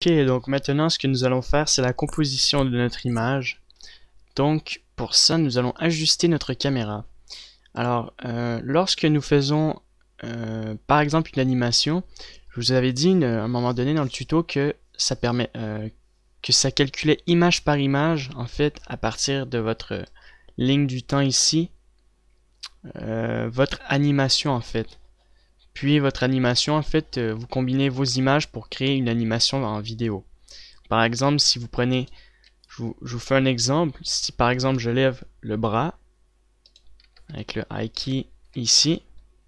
Ok, donc maintenant ce que nous allons faire, c'est la composition de notre image. Donc pour ça, nous allons ajuster notre caméra. Alors, lorsque nous faisons par exemple une animation, je vous avais dit à un moment donné dans le tuto que ça permet que ça calculait image par image en fait à partir de votre ligne du temps ici, votre animation en fait. Puis votre animation en fait, vous combinez vos images pour créer une animation en vidéo. Par exemple, si vous prenez, je vous fais un exemple, si par exemple je lève le bras avec le high key ici,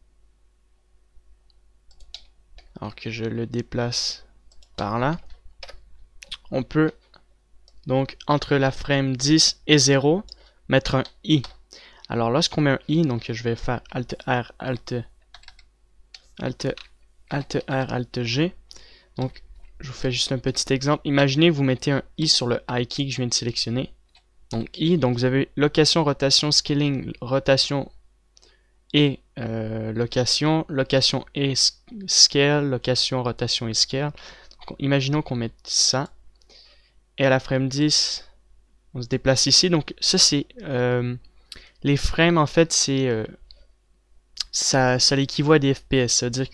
alors que je le déplace par là, on peut donc entre la frame 10 et 0 mettre un i. Alors lorsqu'on met un i, donc je vais faire Alt R, Alt R, Alt G. Donc je vous fais juste un petit exemple. Imaginez vous mettez un i sur le high key que je viens de sélectionner. Donc i, donc vous avez location, rotation, scaling, rotation et location, location et scale, location, rotation et scale. Donc, imaginons qu'on mette ça. Et à la frame 10, on se déplace ici. Donc ça c'est les frames en fait c'est ça l'équivaut à des FPS. Ça veut dire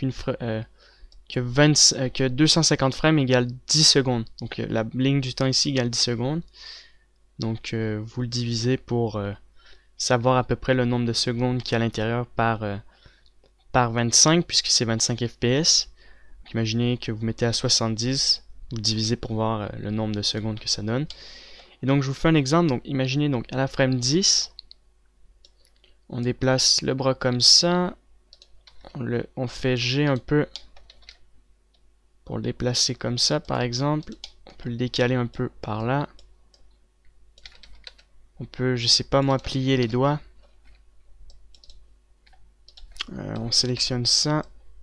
que 250 frames égale 10 secondes. Donc la ligne du temps ici égale 10 secondes. Donc vous le divisez pour savoir à peu près le nombre de secondes qu'il y a à l'intérieur par 25 puisque c'est 25 FPS. Donc, imaginez que vous mettez à 70, vous divisez pour voir le nombre de secondes que ça donne. Et donc je vous fais un exemple. Donc imaginez donc à la frame 10, on déplace le bras comme ça, on fait G un peu pour le déplacer comme ça par exemple. On peut le décaler un peu par là. On peut, je sais pas moi, plier les doigts. On sélectionne ça.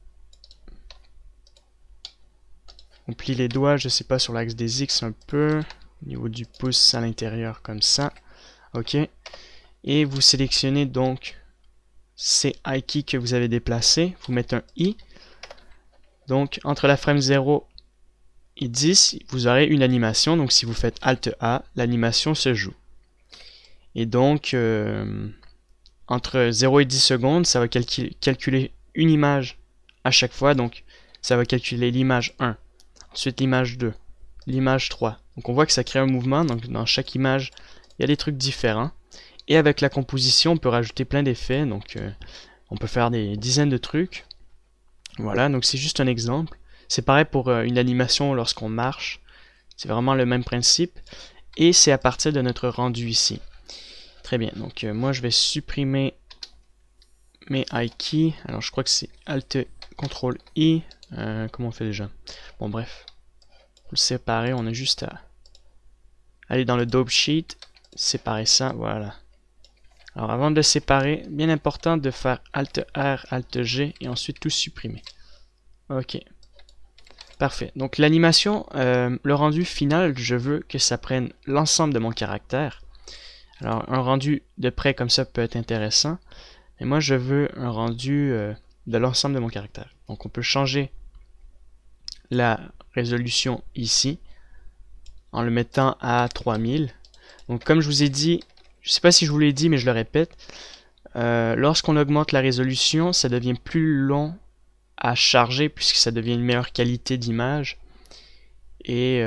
On plie les doigts, je sais pas, sur l'axe des X un peu. Au niveau du pouce à l'intérieur comme ça. Ok. Et vous sélectionnez donc ces high keys que vous avez déplacés. Vous mettez un I. Donc entre la frame 0 et 10, vous aurez une animation. Donc si vous faites Alt A, l'animation se joue. Et donc entre 0 et 10 secondes, ça va calculer une image à chaque fois. Donc ça va calculer l'image 1, ensuite l'image 2, l'image 3. Donc on voit que ça crée un mouvement. Donc dans chaque image, il y a des trucs différents. Et avec la composition, on peut rajouter plein d'effets. Donc on peut faire des dizaines de trucs. Voilà, donc c'est juste un exemple. C'est pareil pour une animation lorsqu'on marche. C'est vraiment le même principe. Et c'est à partir de notre rendu ici. Très bien, donc moi je vais supprimer mes high keys. Alors je crois que c'est Alt CTRL I. Comment on fait déjà? Bon bref, pour le séparer, on a juste à aller dans le dope sheet, séparer ça, voilà. Alors avant de le séparer, bien important de faire Alt R, Alt G et ensuite tout supprimer. Ok. Parfait. Donc l'animation, le rendu final, je veux que ça prenne l'ensemble de mon caractère. Alors un rendu de près comme ça peut être intéressant, mais moi je veux un rendu de l'ensemble de mon caractère. Donc on peut changer la résolution ici en le mettant à 3000. Donc comme je vous ai dit, je ne sais pas si je vous l'ai dit mais je le répète, lorsqu'on augmente la résolution, ça devient plus long à charger puisque ça devient une meilleure qualité d'image. Et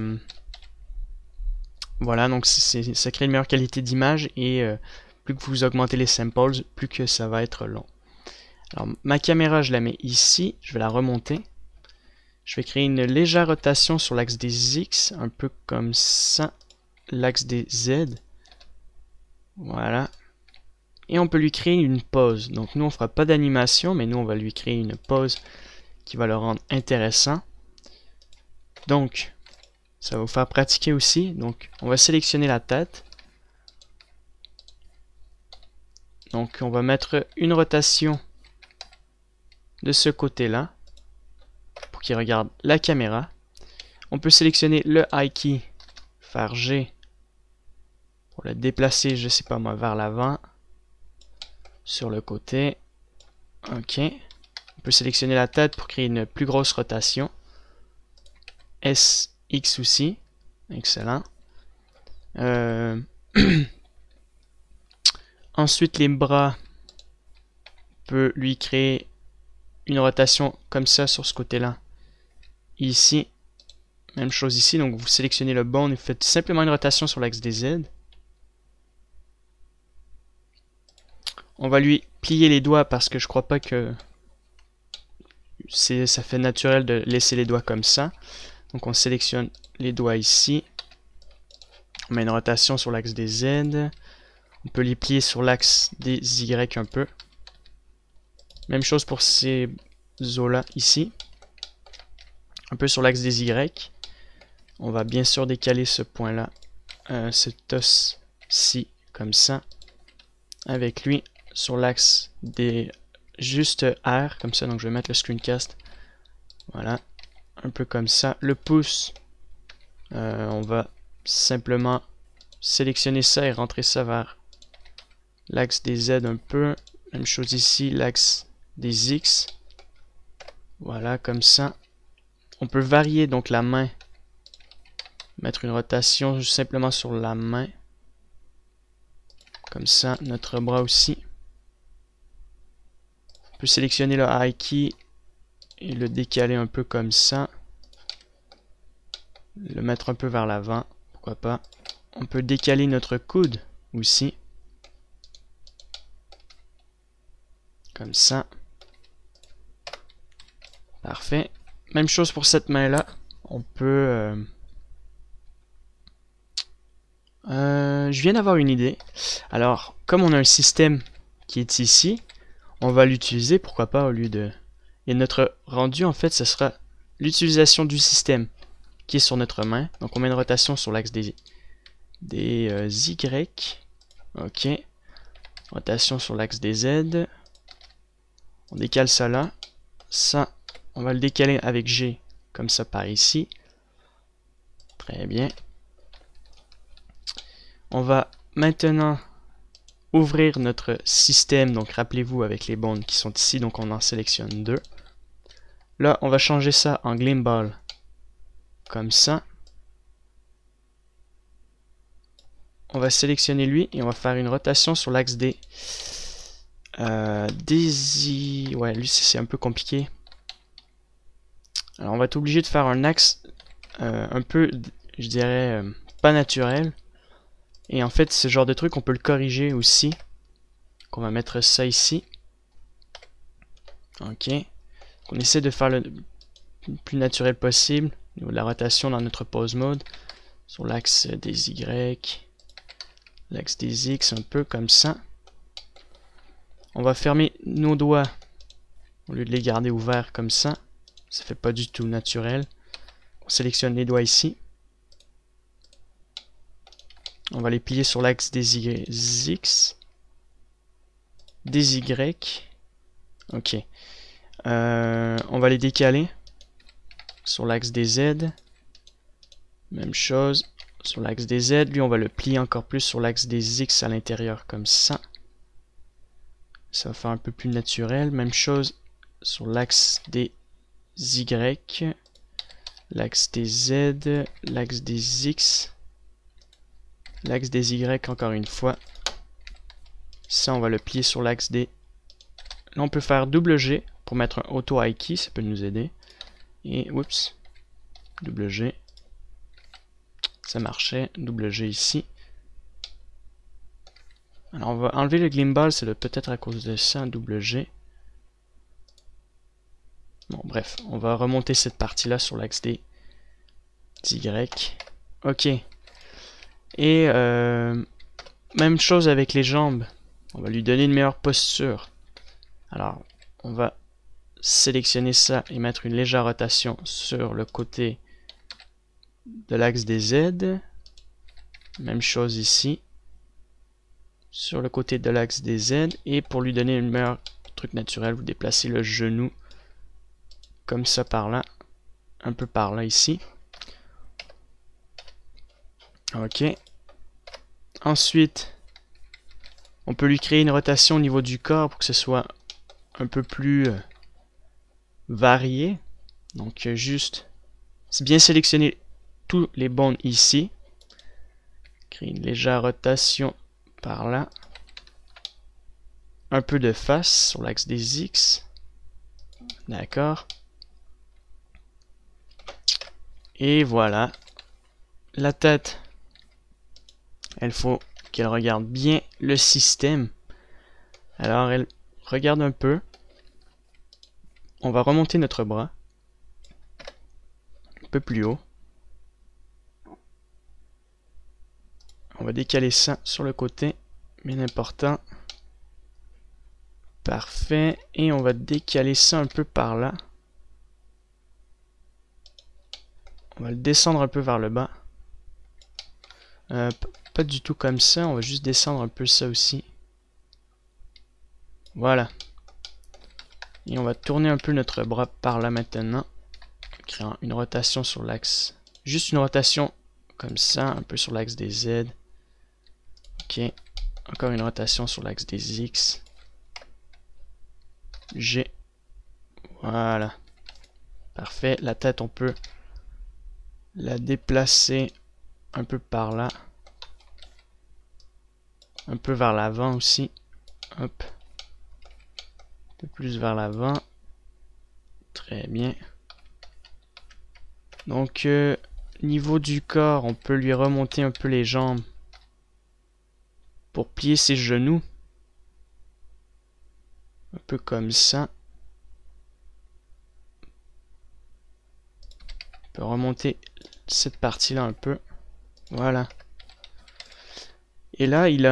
voilà, donc ça crée une meilleure qualité d'image et plus que vous augmentez les samples, plus que ça va être long. Alors ma caméra, je la mets ici, je vais la remonter. Je vais créer une légère rotation sur l'axe des X, un peu comme ça, l'axe des Z. Voilà. Et on peut lui créer une pause. Donc nous, on fera pas d'animation, mais nous, on va lui créer une pause qui va le rendre intéressant. Donc, ça va vous faire pratiquer aussi. Donc, on va sélectionner la tête. Donc, on va mettre une rotation de ce côté-là pour qu'il regarde la caméra. On peut sélectionner le high key, faire G pour le déplacer, je sais pas moi, vers l'avant, sur le côté. Ok. On peut sélectionner la tête pour créer une plus grosse rotation. S X aussi. Excellent. Ensuite, les bras, on peut lui créer une rotation comme ça sur ce côté-là. Ici, même chose ici. Donc, vous sélectionnez le bond et vous faites simplement une rotation sur l'axe des Z. On va lui plier les doigts parce que je crois pas que ça fait naturel de laisser les doigts comme ça. Donc, on sélectionne les doigts ici. On met une rotation sur l'axe des Z. On peut les plier sur l'axe des Y un peu. Même chose pour ces os-là ici. Un peu sur l'axe des Y. On va bien sûr décaler ce point-là, cet os-ci, comme ça. Avec lui, sur l'axe des juste R, comme ça. Donc je vais mettre le screencast. Voilà. Un peu comme ça. Le pouce, on va simplement sélectionner ça et rentrer ça vers l'axe des Z un peu. Même chose ici, l'axe des X. Voilà, comme ça. On peut varier donc la main. Mettre une rotation simplement sur la main. Comme ça, notre bras aussi. On peut sélectionner le high key et le décaler un peu comme ça. Le mettre un peu vers l'avant, pourquoi pas. On peut décaler notre coude aussi. Comme ça. Parfait. Même chose pour cette main-là. On peut... je viens d'avoir une idée. Alors, comme on a un système qui est ici, on va l'utiliser, pourquoi pas, au lieu de... Et notre rendu, en fait, ce sera l'utilisation du système qui est sur notre main. Donc, on met une rotation sur l'axe des Y. OK. Rotation sur l'axe des Z. On décale ça là. Ça, on va le décaler avec G, comme ça par ici. Très bien. On va maintenant ouvrir notre système. Donc, rappelez-vous avec les bonds qui sont ici. Donc, on en sélectionne deux. Là, on va changer ça en gimbal. Comme ça. On va sélectionner lui et on va faire une rotation sur l'axe des... Ouais, lui c'est un peu compliqué. Alors on va être obligé de faire un axe un peu, je dirais, pas naturel. Et en fait, ce genre de truc, on peut le corriger aussi. Donc on va mettre ça ici. Ok. On essaie de faire le plus naturel possible au niveau de la rotation dans notre pose mode. Sur l'axe des Y. L'axe des X, un peu comme ça. On va fermer nos doigts au lieu de les garder ouverts comme ça. Ça fait pas du tout naturel. On sélectionne les doigts ici. On va les plier sur l'axe des X. Des Y. Ok. On va les décaler sur l'axe des Z. Même chose. Sur l'axe des Z. Lui, on va le plier encore plus sur l'axe des X à l'intérieur comme ça. Ça va faire un peu plus naturel. Même chose sur l'axe des Y, l'axe des Z, l'axe des X, l'axe des Y encore une fois. Ça, on va le plier sur l'axe des... Là, on peut faire double G pour mettre un auto high key, ça peut nous aider. Et, oups, double G. Ça marchait, double G ici. Alors, on va enlever le gimbal, c'est peut-être à cause de ça, double G. Bon, bref, on va remonter cette partie-là sur l'axe des Y. Ok. Et même chose avec les jambes. On va lui donner une meilleure posture. Alors, on va sélectionner ça et mettre une légère rotation sur le côté de l'axe des Z. Même chose ici. Sur le côté de l'axe des Z. Et pour lui donner une meilleure truc naturel, vous déplacez le genou comme ça par là. Un peu par là ici. Ok. Ensuite, on peut lui créer une rotation au niveau du corps pour que ce soit un peu plus varié. Donc juste, c'est bien sélectionner tous les bonds ici. Créer une légère rotation par là. Un peu de face sur l'axe des X. D'accord. Et voilà. La tête, il faut qu'elle regarde bien le système. Alors elle regarde un peu. On va remonter notre bras. Un peu plus haut. On va décaler ça sur le côté. Bien important. Parfait. Et on va décaler ça un peu par là. On va le descendre un peu vers le bas. Pas du tout comme ça. On va juste descendre un peu ça aussi. Voilà. Et on va tourner un peu notre bras par là maintenant. Créant une rotation sur l'axe. Juste une rotation comme ça. Un peu sur l'axe des Z. Ok. Encore une rotation sur l'axe des X. G. Voilà. Parfait. La tête, on peut la déplacer un peu par là. Un peu vers l'avant aussi. Hop. Un peu plus vers l'avant. Très bien. Donc, niveau du corps, on peut lui remonter un peu les jambes pour plier ses genoux. Un peu comme ça. On peut remonter cette partie-là un peu. Voilà. Et là, il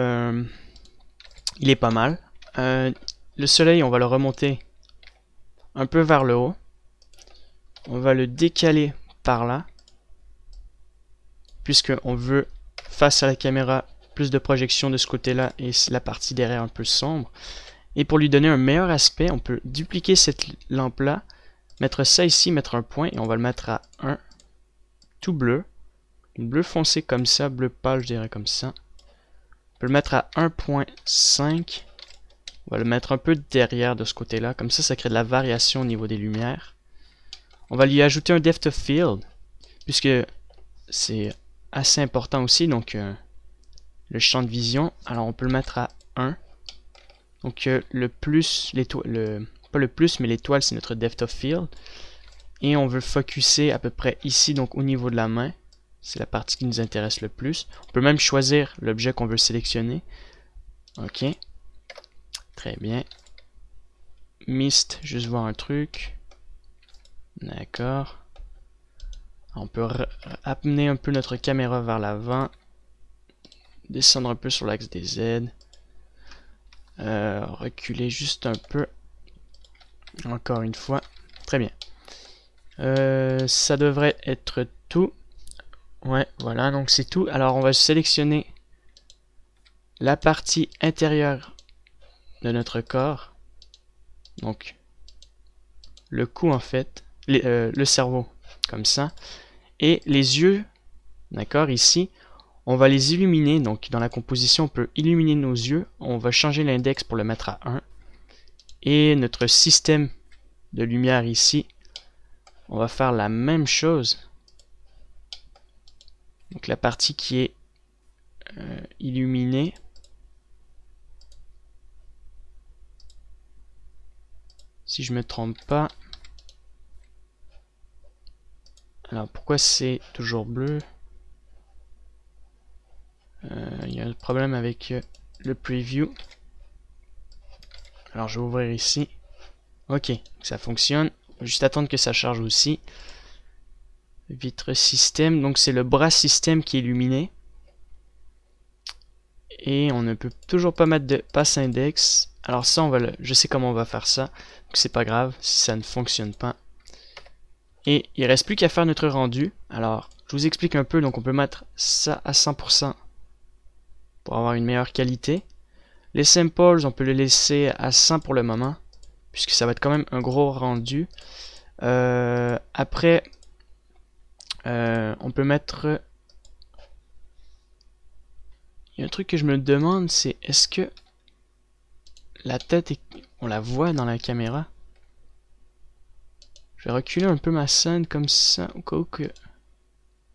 est pas mal. Le soleil, on va le remonter un peu vers le haut. On va le décaler par là. Puisqu'on veut, face à la caméra, plus de projection de ce côté-là et la partie derrière un peu sombre. Et pour lui donner un meilleur aspect, on peut dupliquer cette lampe-là, mettre ça ici, mettre un point, et on va le mettre à 1, tout bleu. Une bleu foncé comme ça, bleu pâle, je dirais comme ça. On peut le mettre à 1.5. On va le mettre un peu derrière de ce côté-là. Comme ça crée de la variation au niveau des lumières. On va lui ajouter un depth of field, puisque c'est assez important aussi. Donc, le champ de vision. Alors, on peut le mettre à 1. Donc, le plus, pas le plus, mais l'étoile, c'est notre depth of field. Et on veut focuser à peu près ici, donc au niveau de la main. C'est la partie qui nous intéresse le plus. On peut même choisir l'objet qu'on veut sélectionner. Ok. Très bien. Mist, juste voir un truc. D'accord. On peut amener un peu notre caméra vers l'avant. Descendre un peu sur l'axe des Z. Reculer juste un peu. Encore une fois. Très bien. Ça devrait être tout. Ouais, voilà, donc c'est tout. Alors on va sélectionner la partie intérieure de notre corps. Donc le cou en fait, le cerveau, comme ça. Et les yeux, d'accord, ici, on va les illuminer. Donc dans la composition, on peut illuminer nos yeux. On va changer l'index pour le mettre à 1. Et notre système de lumière ici, on va faire la même chose. Donc la partie qui est illuminée. Si je me trompe pas. Alors pourquoi c'est toujours bleu? Il y a un problème avec le preview. Alors je vais ouvrir ici. Ok, ça fonctionne. Juste attendre que ça charge aussi. Vitre système, donc c'est le bras système qui est illuminé. Et on ne peut toujours pas mettre de pass index. Alors ça, je sais comment on va faire ça. Donc c'est pas grave si ça ne fonctionne pas. Et il reste plus qu'à faire notre rendu. Alors, je vous explique un peu. Donc on peut mettre ça à 100% pour avoir une meilleure qualité. Les samples, on peut les laisser à 100 pour le moment, puisque ça va être quand même un gros rendu. Après, on peut mettre... Il y a un truc que je me demande, c'est est-ce que la tête, on la voit dans la caméra? Je vais reculer un peu ma scène comme ça, au cas où que...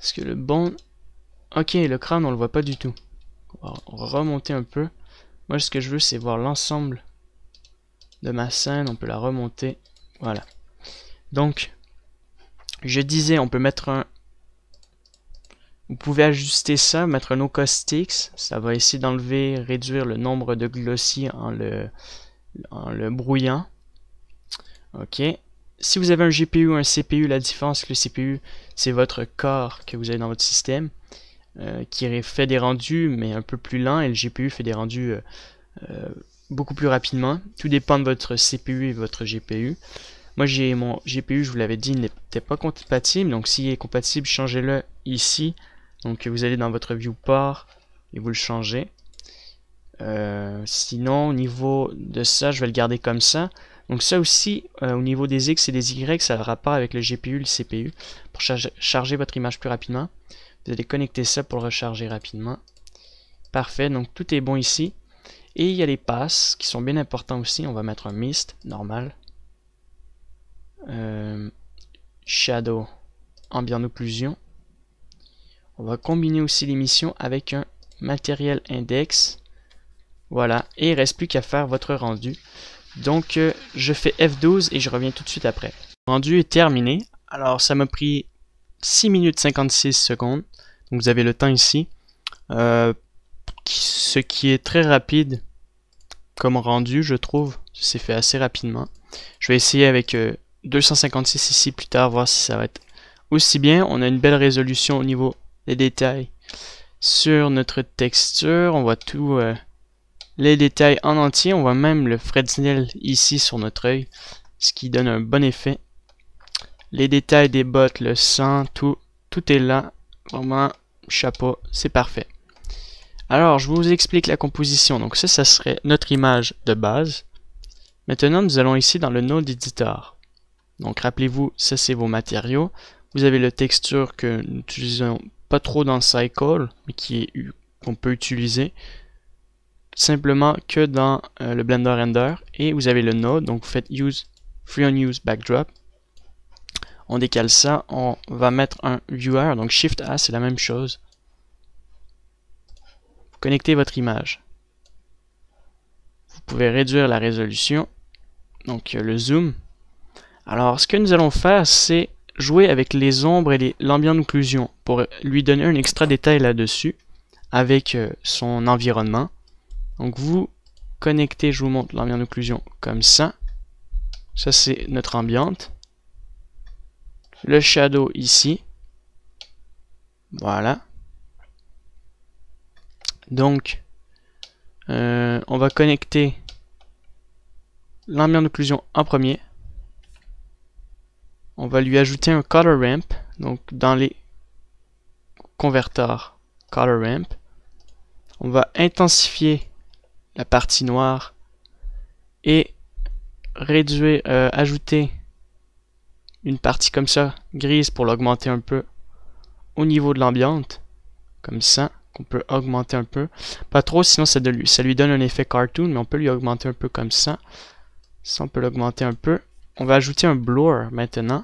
Parce que le bon... Ok, le crâne, on le voit pas du tout. On va remonter un peu. Moi, ce que je veux, c'est voir l'ensemble de ma scène. On peut la remonter. Voilà. Donc, je disais, on peut mettre un... Vous pouvez ajuster ça, mettre un no-caustic. Ça va essayer d'enlever, réduire le nombre de glossy en le brouillant. Ok. Si vous avez un GPU ou un CPU, la différence que le CPU, c'est votre corps que vous avez dans votre système, qui fait des rendus, mais un peu plus lents, et le GPU fait des rendus beaucoup plus rapidement. Tout dépend de votre CPU et votre GPU. Moi, j'ai mon GPU, je vous l'avais dit, il n'était pas compatible, donc s'il est compatible, changez-le ici. Donc, vous allez dans votre viewport et vous le changez. Sinon, au niveau de ça, je vais le garder comme ça. Donc ça aussi, au niveau des X et des Y, ça a le rapport avec le GPU, le CPU, pour charger votre image plus rapidement. Vous allez connecter ça pour le recharger rapidement. Parfait, donc tout est bon ici. Et il y a les passes qui sont bien importants aussi. On va mettre un mist, normal. Shadow, ambient occlusion. On va combiner aussi l'émission avec un matériel index. Voilà, et il ne reste plus qu'à faire votre rendu. Donc, je fais F12 et je reviens tout de suite après. Le rendu est terminé. Alors, ça m'a pris 6 minutes 56 secondes. Donc, vous avez le temps ici. Ce qui est très rapide comme rendu, je trouve. C'est fait assez rapidement. Je vais essayer avec 256 ici plus tard, voir si ça va être aussi bien. On a une belle résolution au niveau des détails sur notre texture. On voit tout... les détails en entier, on voit même le Fresnel ici sur notre œil, ce qui donne un bon effet. Les détails des bottes, le sang, tout est là. Vraiment, chapeau, c'est parfait. Alors, je vous explique la composition. Donc ça serait notre image de base. Maintenant, nous allons ici dans le Node Editor. Donc rappelez-vous, ça c'est vos matériaux. Vous avez le texture que nous n'utilisons pas trop dans Cycle, mais qu'on peut utiliser simplement que dans le Blender Render, et vous avez le node, donc vous faites use free on use backdrop, on décale ça, on va mettre un viewer, donc Shift A, c'est la même chose. Vous connectez votre image, vous pouvez réduire la résolution, donc le zoom. Alors ce que nous allons faire, c'est jouer avec les ombres et l'ambient occlusion pour lui donner un extra détail là-dessus avec son environnement. Donc vous connectez, je vous montre l'ambient occlusion comme ça. Ça c'est notre ambiante. Le shadow ici. Voilà. Donc on va connecter l'ambient occlusion en premier. On va lui ajouter un color ramp. Donc dans les converteurs color ramp, on va intensifier la partie noire et réduire, ajouter une partie comme ça, grise, pour l'augmenter un peu au niveau de l'ambiante, comme ça, qu'on peut augmenter un peu. Pas trop, sinon ça lui donne un effet cartoon, mais on peut lui augmenter un peu comme ça. Ça, on peut l'augmenter un peu. On va ajouter un blur maintenant.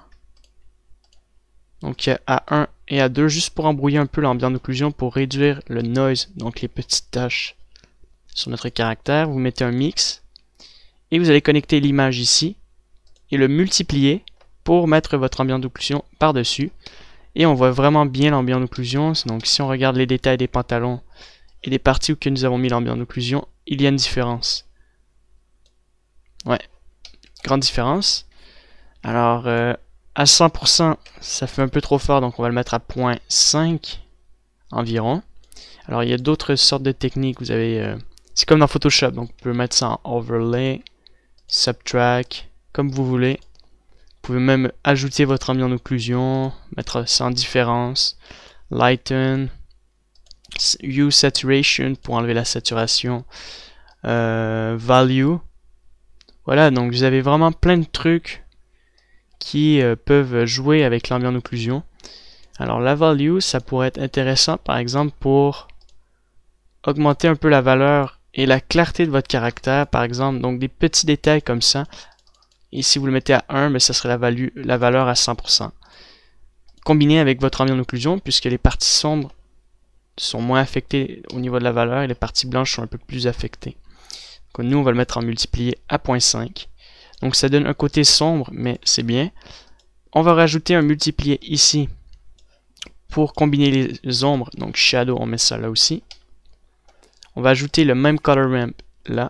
Donc à 1 et à 2, juste pour embrouiller un peu l'ambient d'occlusion, pour réduire le noise, donc les petites taches sur notre caractère. Vous mettez un mix et vous allez connecter l'image ici et le multiplier pour mettre votre ambient d'occlusion par-dessus. Et on voit vraiment bien l'ambient d'occlusion. Donc si on regarde les détails des pantalons et des parties où que nous avons mis l'ambient d'occlusion, il y a une différence. Ouais, grande différence. Alors à 100%, ça fait un peu trop fort, donc on va le mettre à 0.5 environ. Alors il y a d'autres sortes de techniques. Vous avez c'est comme dans Photoshop, donc on peut mettre ça en overlay, subtract, comme vous voulez. Vous pouvez même ajouter votre ambient d'occlusion, mettre ça en différence, lighten, use saturation pour enlever la saturation, value. Voilà, donc vous avez vraiment plein de trucs qui peuvent jouer avec l'ambient d'occlusion. Alors la value, ça pourrait être intéressant par exemple pour augmenter un peu la valeur et la clarté de votre caractère, par exemple, donc des petits détails comme ça. Et si vous le mettez à 1, mais ça serait la valeur à 100%. combiner avec votre ambient occlusion, puisque les parties sombres sont moins affectées au niveau de la valeur et les parties blanches sont un peu plus affectées. Donc, nous, on va le mettre en multiplié à 0.5. Donc ça donne un côté sombre, mais c'est bien. On va rajouter un multiplié ici pour combiner les ombres. Donc shadow, on met ça là aussi. On va ajouter le même color ramp là.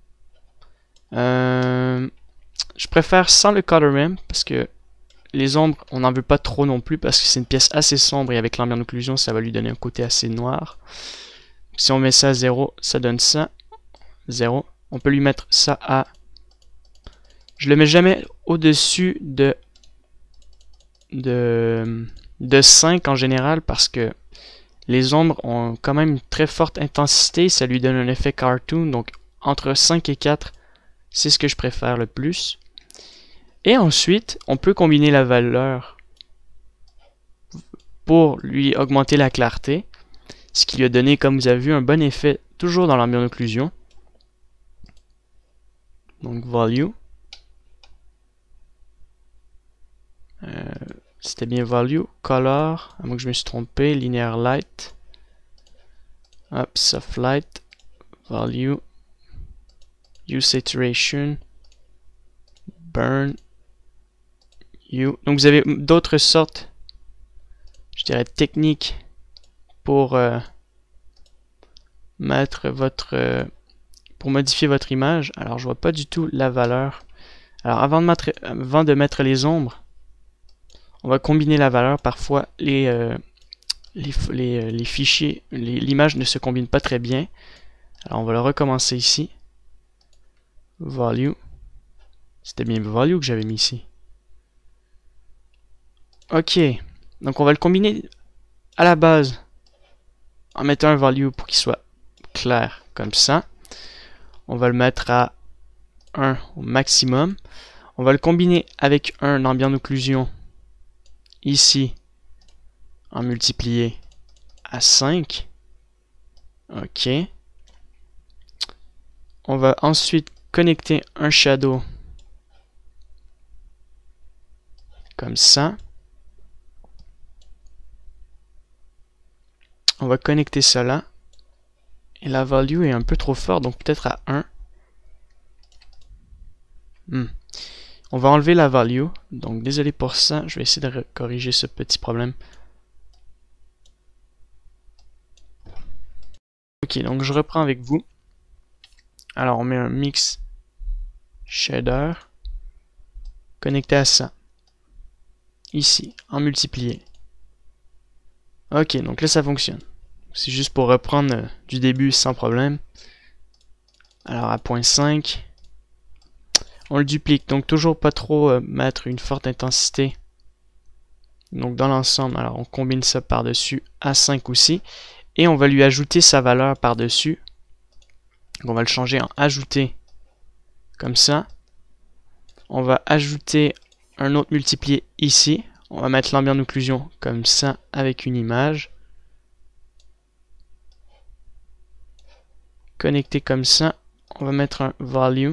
Je préfère sans le color ramp parce que les ombres, on n'en veut pas trop non plus parce que c'est une pièce assez sombre et avec l'ambient occlusion, ça va lui donner un côté assez noir. Si on met ça à 0, ça donne ça. 0. On peut lui mettre ça à... Je le mets jamais au-dessus de 5 en général parce que les ombres ont quand même une très forte intensité. Ça lui donne un effet cartoon. Donc entre 5 et 4, c'est ce que je préfère le plus. Et ensuite, on peut combiner la valeur pour lui augmenter la clarté. Ce qui lui a donné, comme vous avez vu, un bon effet toujours dans l'ambient occlusion. Donc value. C'était bien value. Color, à moins que je me suis trompé. Linear light. Hop, soft light. Value. Hue saturation. Burn. Hue. Donc vous avez d'autres sortes, je dirais, techniques pour mettre votre... pour modifier votre image. Alors je vois pas du tout la valeur. Alors avant de mettre les ombres, on va combiner la valeur. Parfois les fichiers, l'image ne se combine pas très bien. Alors on va le recommencer ici. Value. C'était bien value que j'avais mis ici. Ok. Donc on va le combiner à la base en mettant un value pour qu'il soit clair comme ça. On va le mettre à 1 au maximum. On va le combiner avec un ambient occlusion ici en multiplié à 5. Ok. On va ensuite connecter un shadow comme ça. On va connecter ça là. Et la value est un peu trop forte, donc peut-être à 1. On va enlever la value. Donc désolé pour ça, je vais essayer de corriger ce petit problème. Ok, donc je reprends avec vous. Alors on met un mix shader connecté à ça. Ici, en multiplié. Ok, donc là ça fonctionne. C'est juste pour reprendre du début sans problème. Alors à 0.5, on le duplique. Donc toujours pas trop mettre une forte intensité. Donc dans l'ensemble, alors on combine ça par-dessus à 5 aussi. Et on va lui ajouter sa valeur par-dessus. Donc on va le changer en ajouter comme ça. On va ajouter un autre multiplié ici. On va mettre l'ambient occlusion comme ça avec une image. Connecté comme ça. On va mettre un value.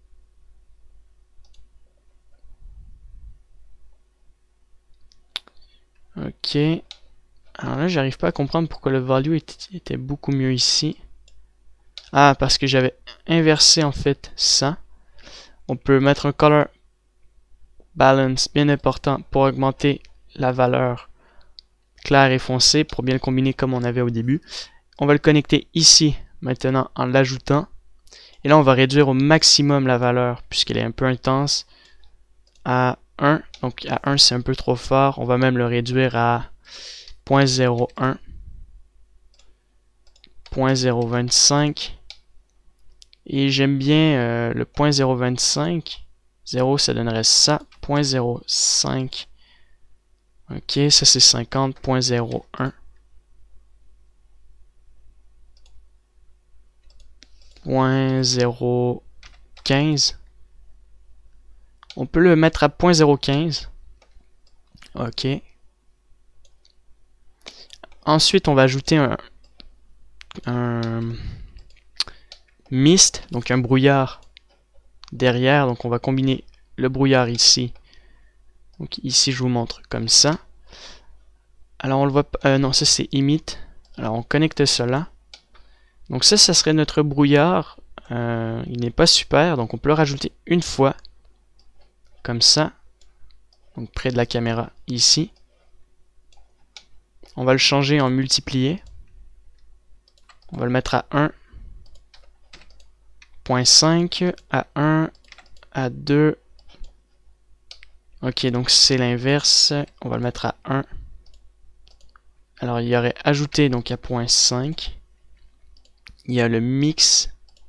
Ok. Alors là, j'arrive pas à comprendre pourquoi le value était beaucoup mieux ici. Ah, parce que j'avais inversé en fait ça. On peut mettre un color balance bien important pour augmenter la valeur claire et foncée pour bien le combiner comme on avait au début. On va le connecter ici maintenant en l'ajoutant. Et là, on va réduire au maximum la valeur puisqu'elle est un peu intense à 1. Donc à 1, c'est un peu trop fort. On va même le réduire à 0.01, 0.025. Et j'aime bien le 0.025. 0, ça donnerait ça. 0.05. Ok, ça c'est 50. 0.01. 0.015. On peut le mettre à 0.015. Ok. Ensuite, on va ajouter un mist, donc un brouillard derrière. Donc on va combiner le brouillard ici. Donc ici, je vous montre comme ça. Alors on le voit pas. Non, ça c'est emit. Alors on connecte cela. Donc ça serait notre brouillard. Il n'est pas super, donc on peut le rajouter une fois. Comme ça. Donc près de la caméra ici. On va le changer en multiplié. On va le mettre à 1.5, à 1, à 2. Ok, donc c'est l'inverse. On va le mettre à 1. Alors il y aurait ajouté donc à 0.5. Il y a le mix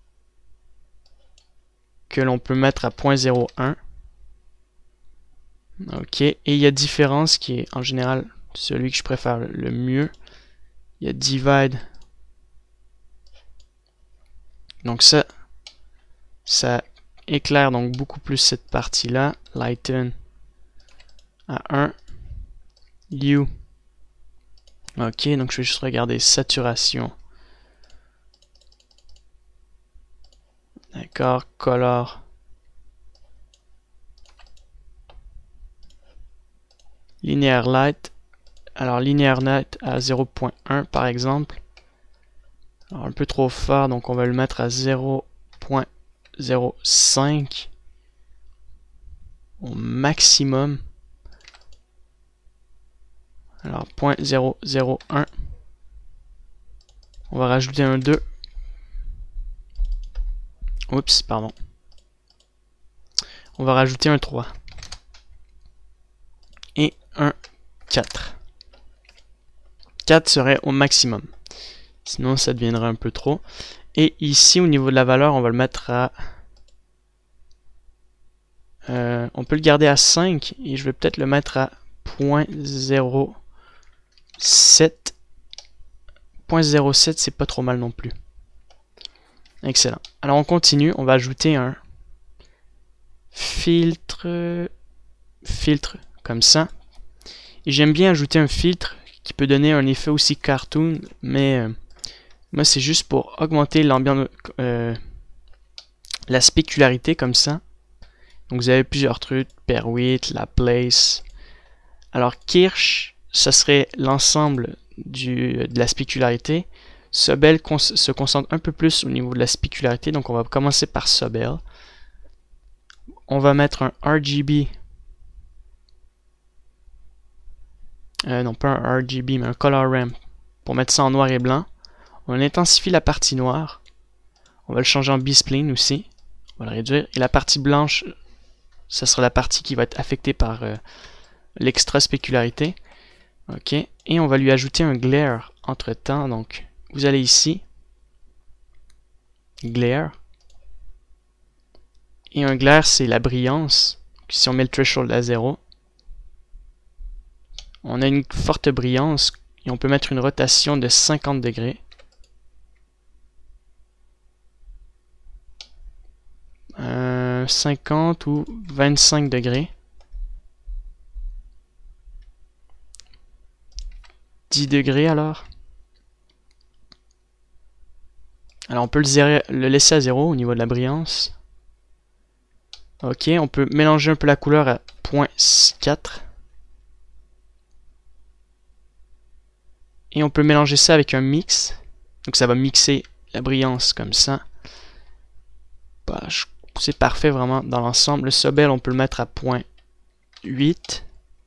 que l'on peut mettre à 0.01. Ok, et il y a différence qui est en général celui que je préfère le mieux. Il y a divide. Donc ça éclaire donc beaucoup plus cette partie-là. Lighten à 1. Hue. Ok, donc je vais juste regarder saturation. D'accord, color. Linear light. Alors linear light à 0.1 par exemple. Alors un peu trop fort, donc on va le mettre à 0.05 au maximum. Alors 0.001. On va rajouter un 2. Oups, pardon. On va rajouter un 3. Et un 4. 4 serait au maximum. Sinon, ça deviendrait un peu trop. Et ici, au niveau de la valeur, on va le mettre à... on peut le garder à 5. Et je vais peut-être le mettre à 0.07. 0.07, c'est pas trop mal non plus. Excellent. Alors, on continue. On va ajouter un filtre comme ça. Et j'aime bien ajouter un filtre qui peut donner un effet aussi cartoon, mais moi c'est juste pour augmenter l'ambiance, la spécularité comme ça. Donc vous avez plusieurs trucs, per width, la place. Alors Kirsch, ça serait l'ensemble de la spécularité. Sobel se concentre un peu plus au niveau de la spécularité, donc on va commencer par Sobel. On va mettre un RGB. Non pas un RGB, mais un color ramp pour mettre ça en noir et blanc. On intensifie la partie noire. On va le changer en B-spline aussi. On va le réduire. Et la partie blanche, ça sera la partie qui va être affectée par l'extra spécularité. Ok. Et on va lui ajouter un glare entre temps. Donc, vous allez ici. Glare. Et un glare, c'est la brillance. Donc, si on met le threshold à 0, on a une forte brillance et on peut mettre une rotation de 50 degrés. 50 ou 25 degrés. 10 degrés alors. Alors on peut le laisser à 0 au niveau de la brillance. Ok, on peut mélanger un peu la couleur à 0.4. Et on peut mélanger ça avec un mix. Donc ça va mixer la brillance comme ça. Bah, c'est parfait vraiment dans l'ensemble. Le Sobel, on peut le mettre à 0.8.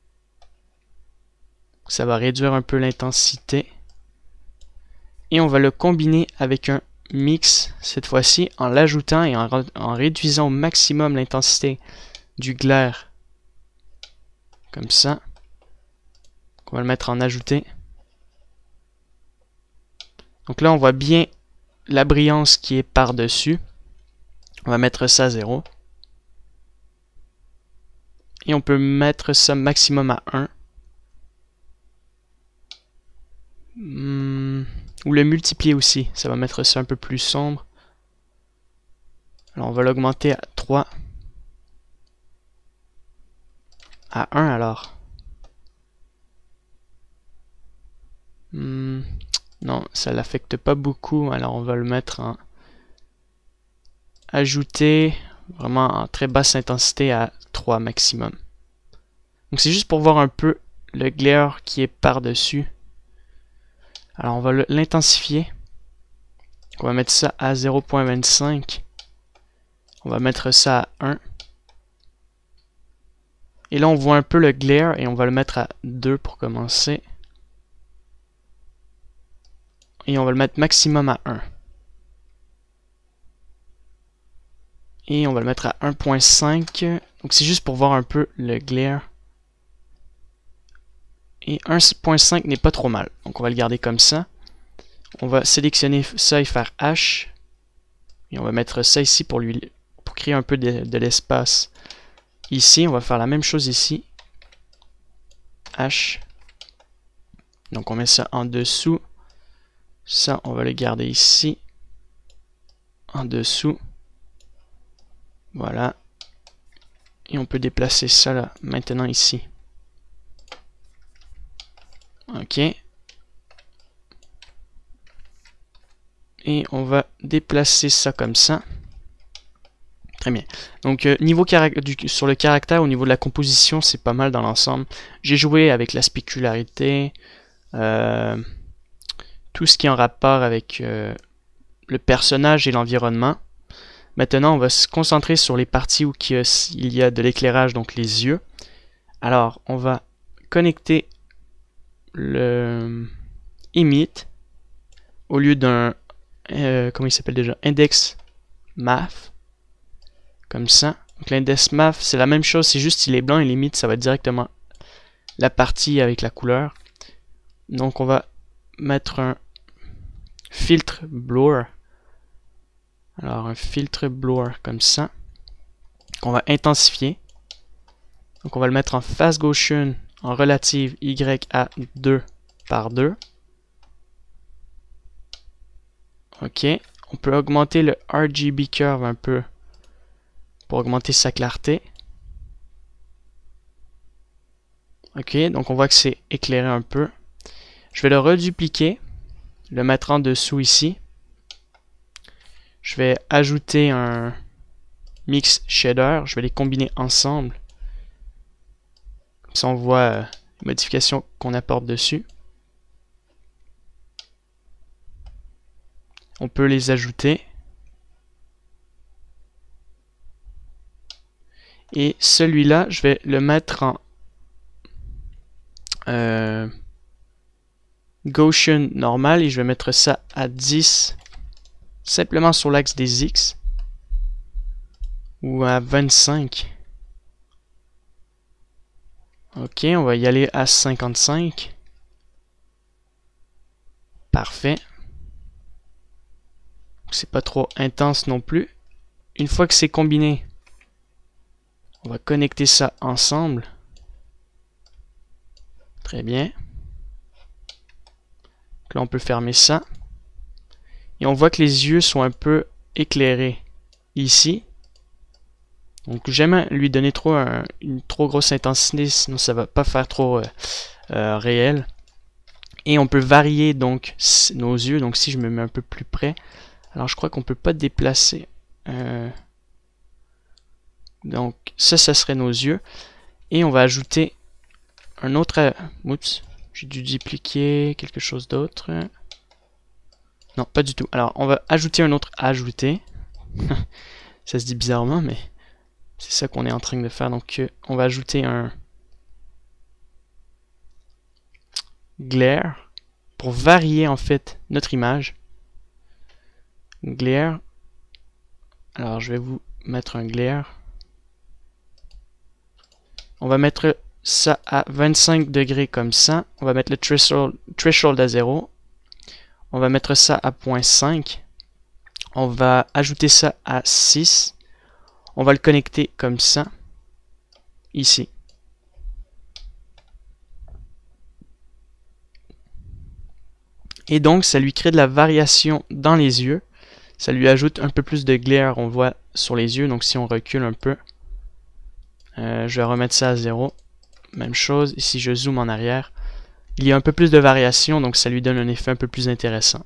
Ça va réduire un peu l'intensité. Et on va le combiner avec un mix cette fois-ci en l'ajoutant et en réduisant au maximum l'intensité du glare. Comme ça. On va le mettre en ajouter. Donc là, on voit bien la brillance qui est par-dessus. On va mettre ça à 0. Et on peut mettre ça maximum à 1. Ou le multiplier aussi. Ça va mettre ça un peu plus sombre. Alors on va l'augmenter à 3. À 1 alors. Non, ça l'affecte pas beaucoup. Alors on va le mettre en ajouter, vraiment en très basse intensité à 3 maximum. Donc c'est juste pour voir un peu le glare qui est par-dessus. Alors on va l'intensifier. On va mettre ça à 0.25. On va mettre ça à 1. Et là on voit un peu le glare et on va le mettre à 2 pour commencer. Et on va le mettre maximum à 1. Et on va le mettre à 1.5. Donc c'est juste pour voir un peu le glare. Et 1.5 n'est pas trop mal. Donc on va le garder comme ça. On va sélectionner ça et faire H. Et on va mettre ça ici pour créer un peu de l'espace. Ici, on va faire la même chose ici. H. Donc on met ça en dessous. Ça, on va le garder ici. En dessous. Voilà. Et on peut déplacer ça là, maintenant ici. Ok. Et on va déplacer ça comme ça. Très bien. Donc sur le caractère, au niveau de la composition, c'est pas mal dans l'ensemble. J'ai joué avec la spécularité, tout ce qui est en rapport avec le personnage et l'environnement. Maintenant, on va se concentrer sur les parties où il y a de l'éclairage, donc les yeux. Alors, on va connecter le emit au lieu d'un comment il s'appelle déjà, index math, comme ça. Donc l'index math, c'est la même chose, c'est juste il est blanc et l'emit, ça va être directement la partie avec la couleur. Donc on va mettre un filtre blur. Alors un filtre blur comme ça, qu'on va intensifier. Donc on va le mettre en phase Gaussian en relative Y à 2 par 2. Ok, on peut augmenter le RGB curve un peu pour augmenter sa clarté. Ok, donc on voit que c'est éclairé un peu. Je vais le redupliquer, le mettre en dessous ici. Je vais ajouter un mix shader, je vais les combiner ensemble. Comme ça on voit les modifications qu'on apporte dessus. On peut les ajouter. Et celui-là, je vais le mettre en Gaussian normal et je vais mettre ça à 10 simplement sur l'axe des X ou à 25. Ok, on va y aller à 55. Parfait. C'est pas trop intense non plus. Une fois que c'est combiné, on va connecter ça ensemble. Très bien. Donc là, on peut fermer ça. Et on voit que les yeux sont un peu éclairés ici. Donc j'aime lui donner une trop grosse intensité, sinon ça va pas faire trop réel. Et on peut varier donc nos yeux. Donc si je me mets un peu plus près, alors je crois qu'on peut pas déplacer. Donc ça serait nos yeux. Et on va ajouter un autre. Oups, j'ai dû dupliquer quelque chose d'autre. Non, pas du tout. Alors, on va ajouter un autre ajouter. Ça se dit bizarrement, mais c'est ça qu'on est en train de faire. Donc, on va ajouter un glare pour varier en fait notre image. Glare. Alors, je vais vous mettre un glare. On va mettre ça à 25 degrés comme ça. On va mettre le threshold à 0. On va mettre ça à 0.5. On va ajouter ça à 6. On va le connecter comme ça. Ici. Et donc, ça lui crée de la variation dans les yeux. Ça lui ajoute un peu plus de glare, on voit, sur les yeux. Donc, si on recule un peu, je vais remettre ça à 0. Même chose. Ici, je zoome en arrière. Il y a un peu plus de variation, donc ça lui donne un effet un peu plus intéressant.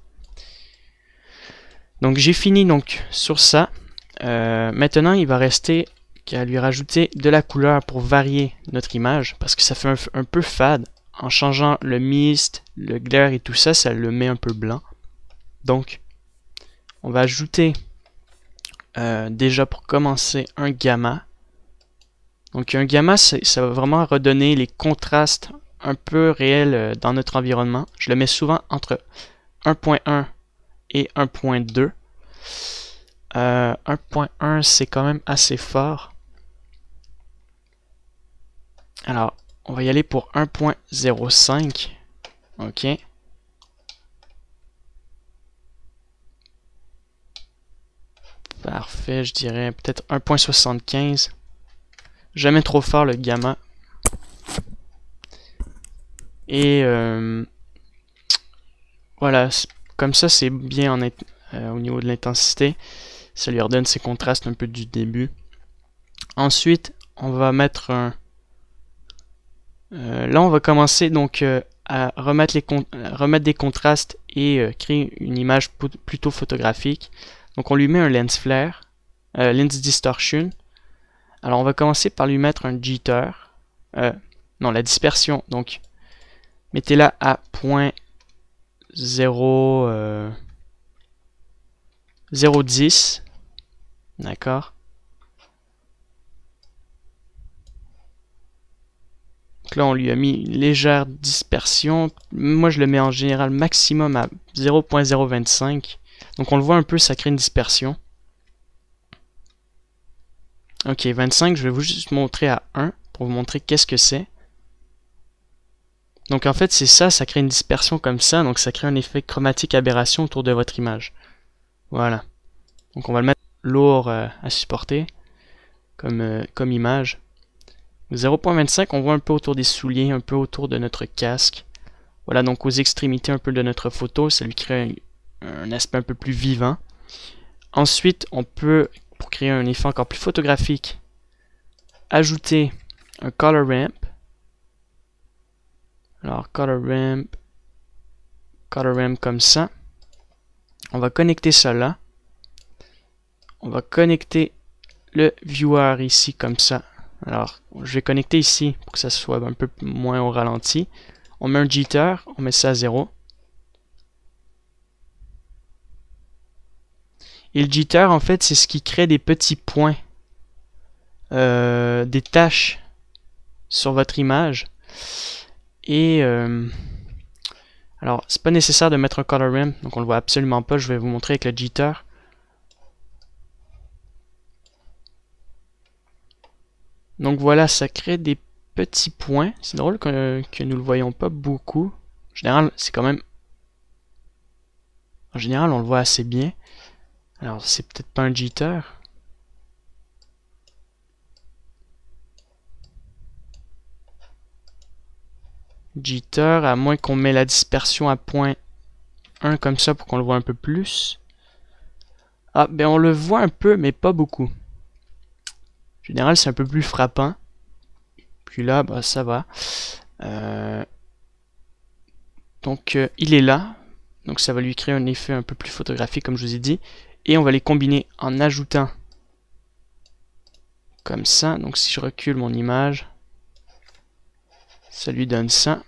Donc j'ai fini donc sur ça. Maintenant, il va rester qu'à lui rajouter de la couleur pour varier notre image, parce que ça fait un peu fade. en changeant le mist, le glare et tout ça, ça le met un peu blanc. Donc, on va ajouter déjà pour commencer un gamma. Donc un gamma, ça va vraiment redonner les contrastes un peu réels dans notre environnement. Je le mets souvent entre 1.1 et 1.2. 1.1 c'est quand même assez fort. Alors, on va y aller pour 1.05. Ok. Parfait, je dirais peut-être 1.75. Jamais trop fort le gamma. Et voilà, comme ça c'est bien au niveau de l'intensité. Ça lui redonne ses contrastes un peu du début. Ensuite, on va mettre un... là, on va commencer donc à remettre des contrastes et créer une image plutôt photographique. Donc on lui met un lens flare, lens distortion. Alors on va commencer par lui mettre un jitter. Non, la dispersion. Donc mettez-la à 0.010. D'accord. Donc là on lui a mis une légère dispersion. Moi je le mets en général maximum à 0.025. Donc on le voit un peu, ça crée une dispersion. Ok, 25, je vais vous juste montrer à 1 pour vous montrer qu'est-ce que c'est. Donc en fait c'est ça, ça crée une dispersion comme ça, donc ça crée un effet chromatique aberration autour de votre image. Voilà. Donc on va le mettre lourd à supporter comme image. 0.25, on voit un peu autour des souliers, un peu autour de notre casque. Voilà, donc aux extrémités un peu de notre photo, ça lui crée un aspect un peu plus vivant. Ensuite, on peut, pour créer un effet encore plus photographique, ajouter un color ramp. Alors, color ramp comme ça. On va connecter ça là. On va connecter le viewer ici comme ça. Alors, je vais connecter ici pour que ça soit un peu moins au ralenti. On met un jitter, on met ça à 0. Et le jitter, en fait, c'est ce qui crée des petits points, des taches sur votre image. Et alors, c'est pas nécessaire de mettre un color ramp, donc on le voit absolument pas. Je vais vous montrer avec le jitter. Donc voilà, ça crée des petits points. C'est drôle que nous le voyons pas beaucoup. En général, c'est quand même... En général, on le voit assez bien. Alors, c'est peut-être pas un jitter. Jitter, à moins qu'on met la dispersion à 0.1 comme ça pour qu'on le voit un peu plus. Ah, ben on le voit un peu, mais pas beaucoup. En général, c'est un peu plus frappant. Puis là, bah, ça va. Donc, il est là. Donc, ça va lui créer un effet un peu plus photographique, comme je vous ai dit. Et on va les combiner en ajoutant comme ça. Donc, si je recule mon image, ça lui donne ça.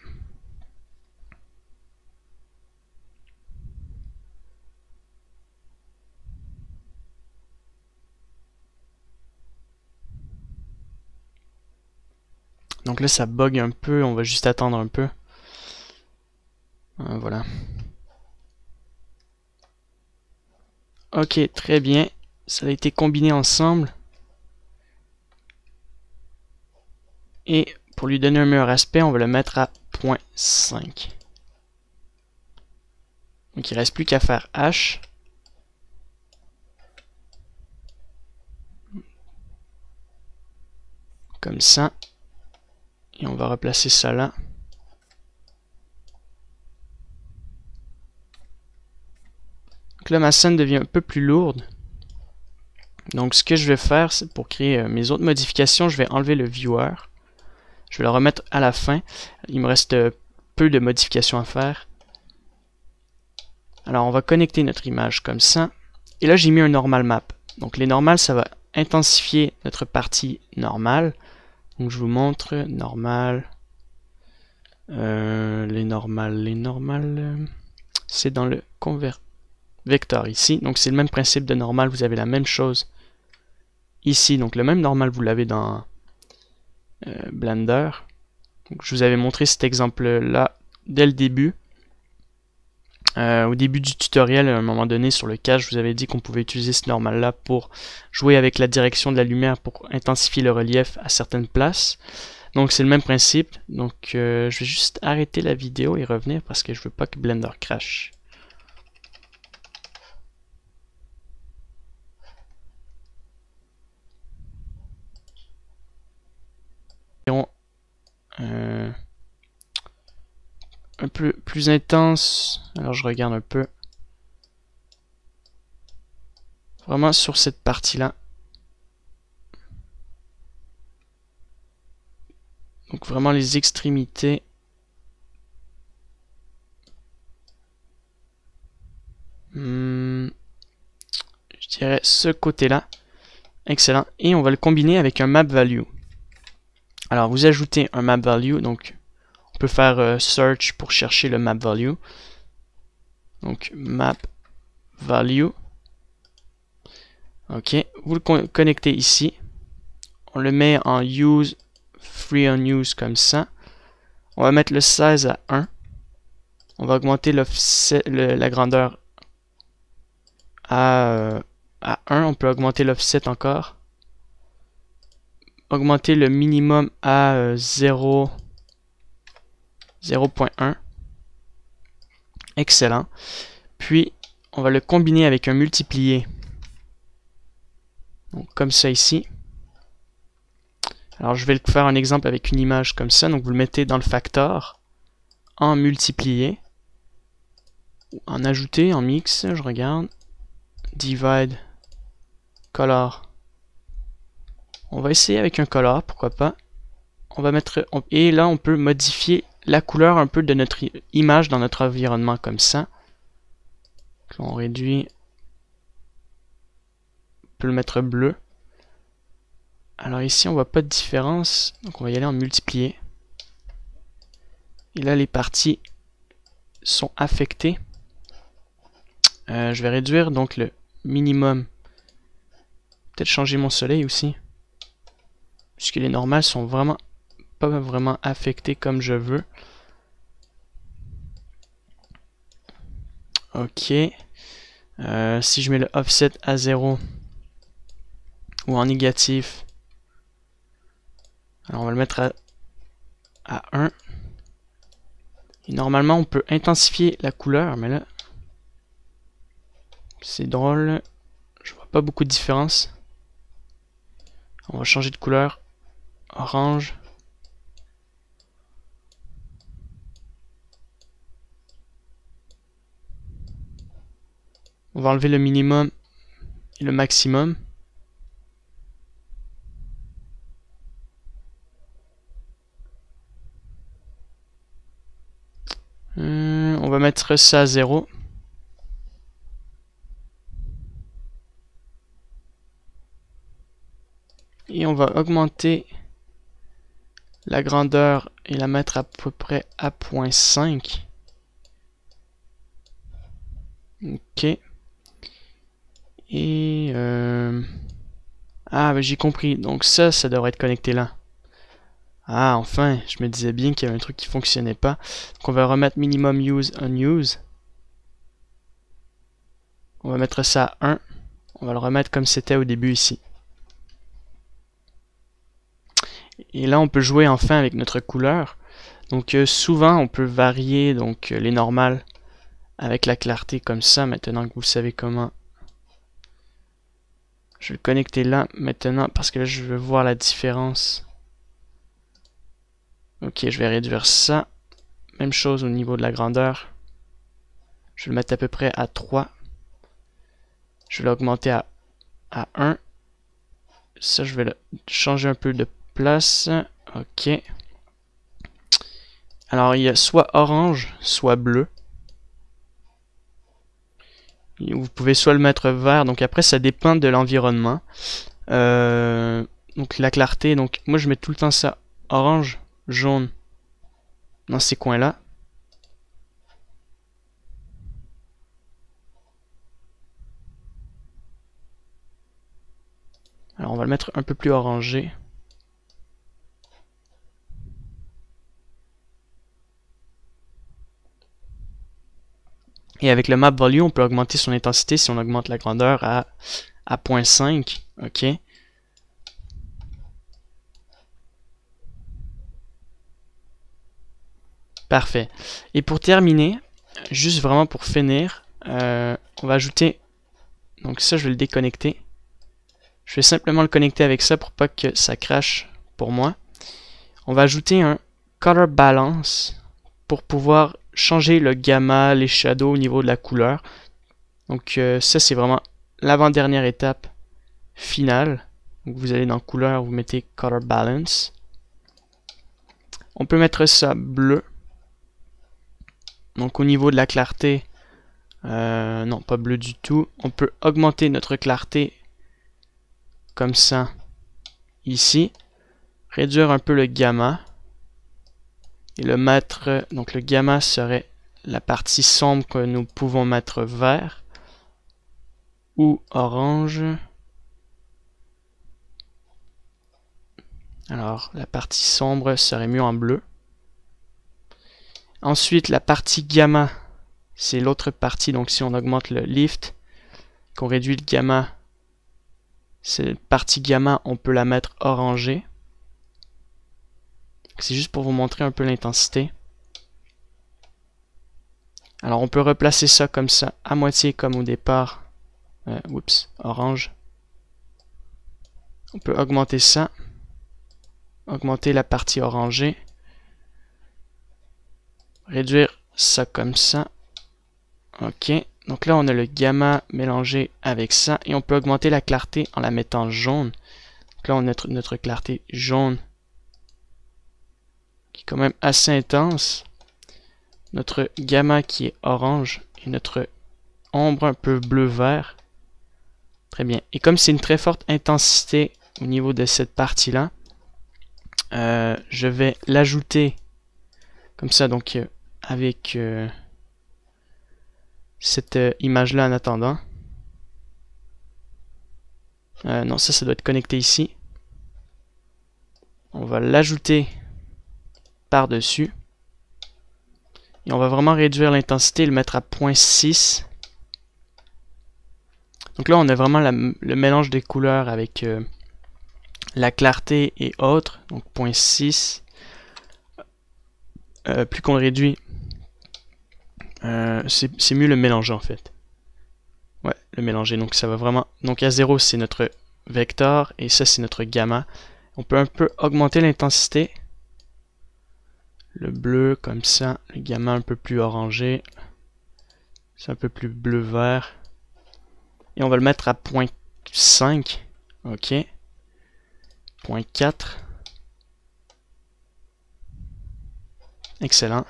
Donc là, ça bug un peu. On va juste attendre un peu. Voilà. Ok, très bien. Ça a été combiné ensemble. Et pour lui donner un meilleur aspect, on va le mettre à 0.5. Donc il ne reste plus qu'à faire H. Comme ça. Et on va replacer ça là. Donc là, ma scène devient un peu plus lourde. Donc ce que je vais faire, c'est pour créer mes autres modifications, je vais enlever le viewer. Je vais le remettre à la fin. Il me reste peu de modifications à faire. Alors on va connecter notre image comme ça. Et là j'ai mis un normal map. Donc les normales, ça va intensifier notre partie normale. Donc je vous montre normal. Les normales, c'est dans le vecteur ici. Donc c'est le même principe de normal, vous avez la même chose ici. Donc le même normal, vous l'avez dans Blender. Donc, je vous avais montré cet exemple-là dès le début. Au début du tutoriel, à un moment donné, sur le cache, je vous avais dit qu'on pouvait utiliser ce normal-là pour jouer avec la direction de la lumière pour intensifier le relief à certaines places. Donc c'est le même principe. Donc je vais juste arrêter la vidéo et revenir parce que je veux pas que Blender crache. Un peu plus intense. Alors je regarde un peu. Vraiment sur cette partie-là. Donc vraiment les extrémités. Je dirais ce côté-là. Excellent. Et on va le combiner avec un map value. Alors vous ajoutez un map value. Donc on peut faire search pour chercher le map value. Donc map value. Ok. Vous le connectez ici. On le met en use, free on use comme ça. On va mettre le size à 1. On va augmenter la grandeur à 1. On peut augmenter l'offset encore. Augmenter le minimum à 0.1. Excellent. Puis, on va le combiner avec un multiplié. Donc, comme ça ici. Alors, je vais faire un exemple avec une image comme ça. Donc, vous le mettez dans le factor, en multiplié, en ajouter, en mix, je regarde. Divide, color. On va essayer avec un color, pourquoi pas. On va mettre, et là, on peut modifier la couleur un peu de notre image dans notre environnement comme ça. On réduit. On peut le mettre bleu. Alors ici, on voit pas de différence. Donc on va y aller en multiplier. Et là, les parties sont affectées. Je vais réduire donc le minimum. Peut-être changer mon soleil aussi. Puisque les normales sont vraiment pas vraiment affectées comme je veux. Ok. Si je mets le offset à 0 ou en négatif, alors on va le mettre à 1. Et normalement, on peut intensifier la couleur, mais là, c'est drôle. Je vois pas beaucoup de différence. On va changer de couleur. Orange. On va enlever le minimum et le maximum. On va mettre ça à 0. Et on va augmenter la grandeur et la mettre à peu près à 0.5. Ok. Et ah, ben j'ai compris. Donc ça devrait être connecté là. Ah, enfin, je me disais bien qu'il y avait un truc qui fonctionnait pas. Donc on va remettre minimum use unuse. On va mettre ça à 1. On va le remettre comme c'était au début ici. Et là, on peut jouer enfin avec notre couleur. Donc souvent, on peut varier donc les normales avec la clarté comme ça. Maintenant que vous savez comment. Je vais le connecter là maintenant parce que là, je veux voir la différence. Ok, je vais réduire ça. Même chose au niveau de la grandeur. Je vais le mettre à peu près à 3. Je vais l'augmenter à 1. Ça, je vais le changer un peu de place. Ok. Alors, il y a soit orange, soit bleu. Et vous pouvez soit le mettre vert. Donc après, ça dépend de l'environnement. Donc la clarté. Donc moi, je mets tout le temps ça orange, jaune, dans ces coins-là. Alors on va le mettre un peu plus orangé. Et avec le map volume, on peut augmenter son intensité si on augmente la grandeur à 0.5. OK. Parfait. Et pour terminer, juste vraiment pour finir, on va ajouter... Donc ça, je vais le déconnecter. Je vais simplement le connecter avec ça pour pas que ça crache pour moi. On va ajouter un Color Balance pour pouvoir changer le gamma, les shadows au niveau de la couleur. Donc ça, c'est vraiment l'avant-dernière étape finale. Donc, vous allez dans Couleur, vous mettez Color Balance. On peut mettre ça bleu. Donc au niveau de la clarté, non, pas bleu du tout. On peut augmenter notre clarté comme ça, ici. Réduire un peu le gamma. Et le mettre, donc le gamma serait la partie sombre que nous pouvons mettre vert ou orange. Alors la partie sombre serait mieux en bleu. Ensuite la partie gamma, c'est l'autre partie, donc si on augmente le lift, qu'on réduit le gamma, cette partie gamma on peut la mettre orangée. C'est juste pour vous montrer un peu l'intensité. Alors on peut replacer ça comme ça, à moitié comme au départ. Oups, orange. On peut augmenter ça. Augmenter la partie orangée. Réduire ça comme ça. Ok. Donc là on a le gamma mélangé avec ça. Et on peut augmenter la clarté en la mettant jaune. Donc là on a notre clarté jaune. Qui est quand même assez intense. Notre gamma qui est orange. Et notre ombre un peu bleu-vert. Très bien. Et comme c'est une très forte intensité au niveau de cette partie-là, je vais l'ajouter comme ça, donc avec cette image-là en attendant. Non, ça doit être connecté ici. On va l'ajouter par-dessus. Et on va vraiment réduire l'intensité et le mettre à 0.6. Donc là, on a vraiment le mélange des couleurs avec la clarté et autres. Donc 0.6. Plus qu'on le réduit, c'est mieux le mélanger en fait. Ouais, le mélanger. Donc ça va vraiment. Donc à 0 c'est notre vecteur et ça c'est notre gamma. On peut un peu augmenter l'intensité. Le bleu comme ça, le gamma un peu plus orangé. C'est un peu plus bleu-vert. Et on va le mettre à 0.5. Ok. 0.4. Excellent.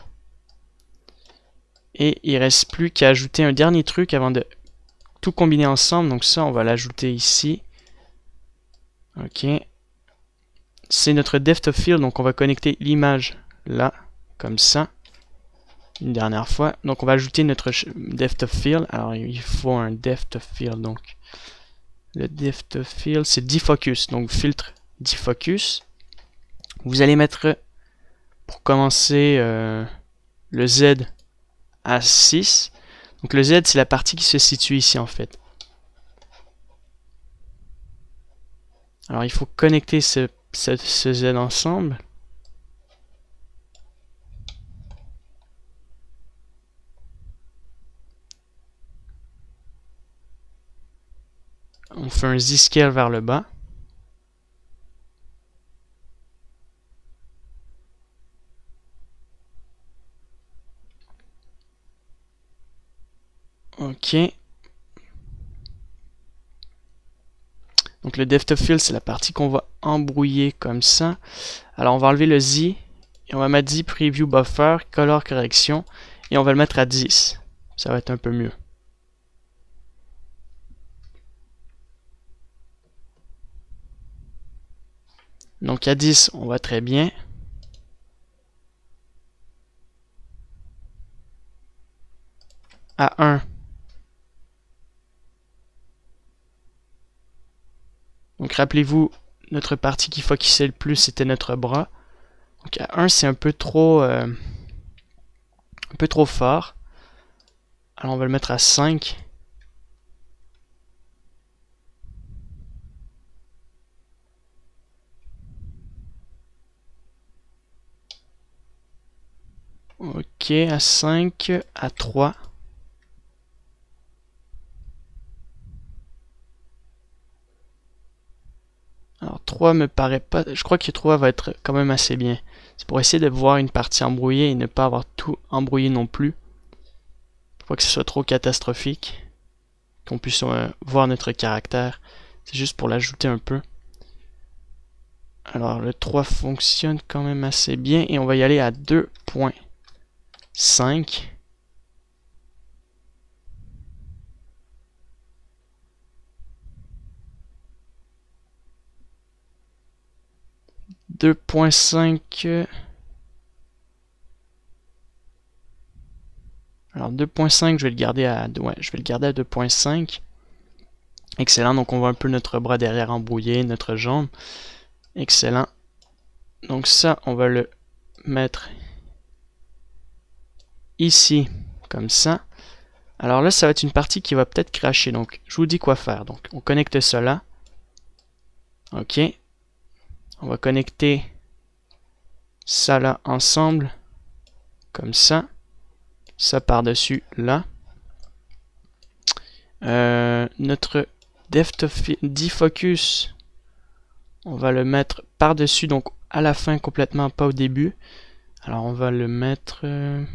Et il reste plus qu'à ajouter un dernier truc avant de tout combiner ensemble. Donc ça, on va l'ajouter ici. Ok. C'est notre depth of field. Donc on va connecter l'image là, comme ça. Une dernière fois. Donc on va ajouter notre depth of field. Alors il faut un depth of field. Donc le depth of field, c'est defocus. Donc filtre defocus. Vous allez mettre, pour commencer, le Z à 6. Donc le Z, c'est la partie qui se situe ici en fait. Alors il faut connecter ce Z ensemble. On fait un Z-scale vers le bas. Ok. Donc le depth of field, c'est la partie qu'on va embrouiller comme ça. Alors on va enlever le Z et on va mettre Z preview buffer, color correction et on va le mettre à 10. Ça va être un peu mieux. Donc à 10, on va très bien. à 1. Donc rappelez-vous, notre partie qui focusait le plus, c'était notre bras. Donc à 1, c'est un peu trop fort. Alors on va le mettre à 5. Ok, à 5, à 3. Alors 3 me paraît pas... Je crois que 3 va être quand même assez bien. C'est pour essayer de voir une partie embrouillée et ne pas avoir tout embrouillé non plus. Pour pas que ce soit trop catastrophique. Qu'on puisse voir notre caractère. C'est juste pour l'ajouter un peu. Alors le 3 fonctionne quand même assez bien. Et on va y aller à 2.5. 2.5. Alors 2.5, je vais le garder à 2.5. Excellent, donc on voit un peu notre bras derrière embrouillé, notre jambe. Excellent. Donc ça, on va le mettre ici, comme ça. Alors là, ça va être une partie qui va peut-être cracher. Donc, je vous dis quoi faire. Donc, on connecte cela. OK. On va connecter ça là ensemble, comme ça. Ça par-dessus là. Notre defocus, on va le mettre par-dessus, donc à la fin complètement, pas au début. Alors on va le mettre...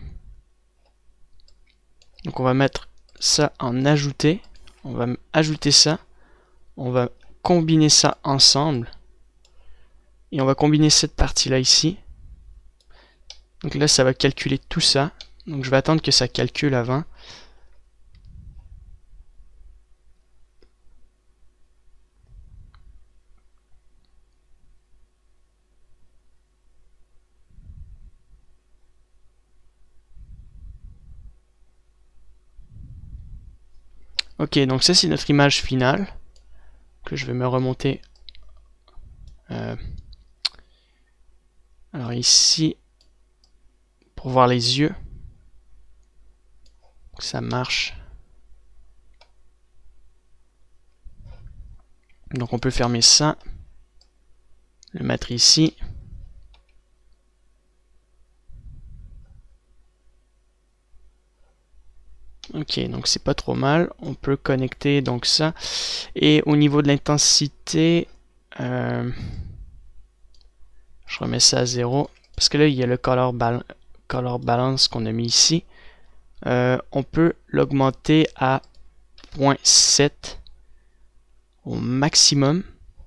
Donc on va mettre ça en ajouter. On va ajouter ça. On va combiner ça ensemble. Et on va combiner cette partie-là ici. Donc là, ça va calculer tout ça. Donc je vais attendre que ça calcule avant. Ok, donc ça c'est notre image finale. Que je vais me remonter. Alors ici, pour voir les yeux. Ça marche. Donc on peut fermer ça. Le mettre ici. Ok, donc c'est pas trop mal. On peut connecter donc ça. Et au niveau de l'intensité, je remets ça à 0. Parce que là, il y a le color balance qu'on a mis ici. On peut l'augmenter à 0.7 au maximum.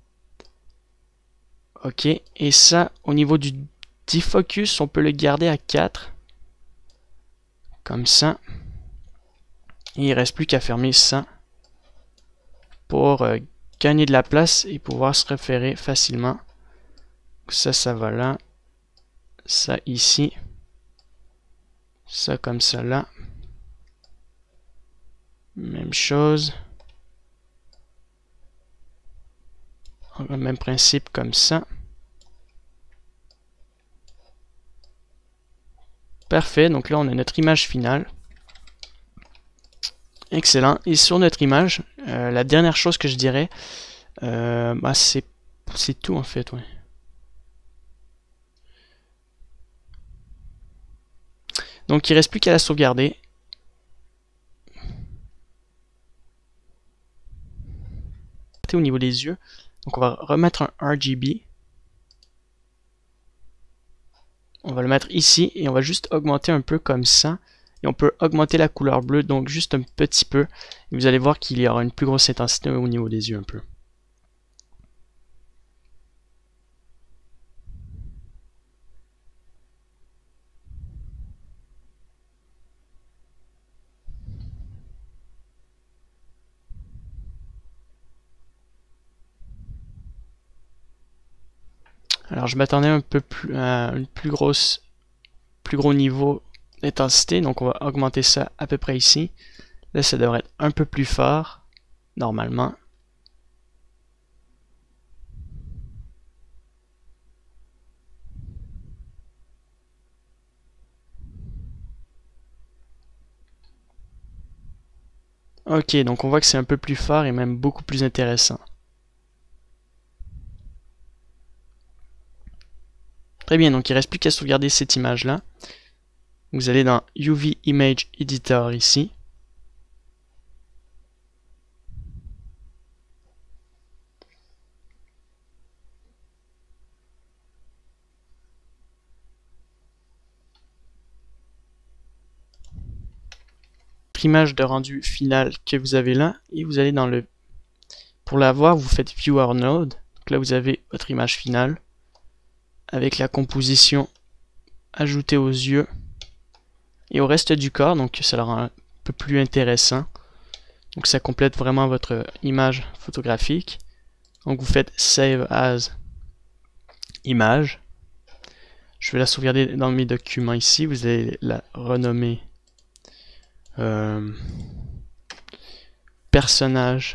Ok, et ça, au niveau du defocus, on peut le garder à 4. Comme ça. Et il ne reste plus qu'à fermer ça pour gagner de la place et pouvoir se référer facilement. Ça, ça va là. Ça ici. Ça comme ça là. Même chose. Le même principe comme ça. Parfait, donc là on a notre image finale. Excellent. Et sur notre image, la dernière chose que je dirais, bah c'est tout en fait. Ouais. Donc il ne reste plus qu'à la sauvegarder. Au niveau des yeux, donc on va remettre un RGB. On va le mettre ici et on va juste augmenter un peu comme ça. Et on peut augmenter la couleur bleue, donc juste un petit peu. Et vous allez voir qu'il y aura une plus grosse intensité au niveau des yeux un peu. Alors je m'attendais un peu plus à une plus gros niveau d'intensité, donc on va augmenter ça à peu près ici. Là, ça devrait être un peu plus fort, normalement. Ok, donc on voit que c'est un peu plus fort et même beaucoup plus intéressant. Très bien, donc il ne reste plus qu'à sauvegarder cette image-là. Vous allez dans UV Image Editor ici. Image de rendu final que vous avez là et vous allez dans le... Pour la voir, vous faites Viewer Node. Donc là, vous avez votre image finale avec la composition ajoutée aux yeux et au reste du corps, donc ça le rend un peu plus intéressant. Donc ça complète vraiment votre image photographique. Donc vous faites Save As Image. Je vais la sauvegarder dans mes documents ici. Vous allez la renommer personnage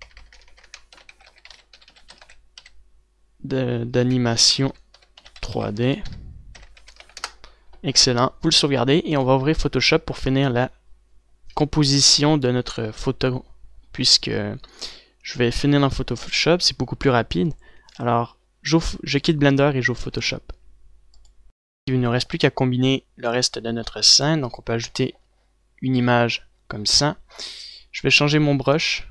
d'animation 3D. Excellent. Vous le sauvegardez et on va ouvrir Photoshop pour finir la composition de notre photo, puisque je vais finir dans Photoshop, c'est beaucoup plus rapide. Alors, je quitte Blender et j'ouvre Photoshop. Il ne reste plus qu'à combiner le reste de notre scène, donc on peut ajouter une image comme ça. Je vais changer mon brush.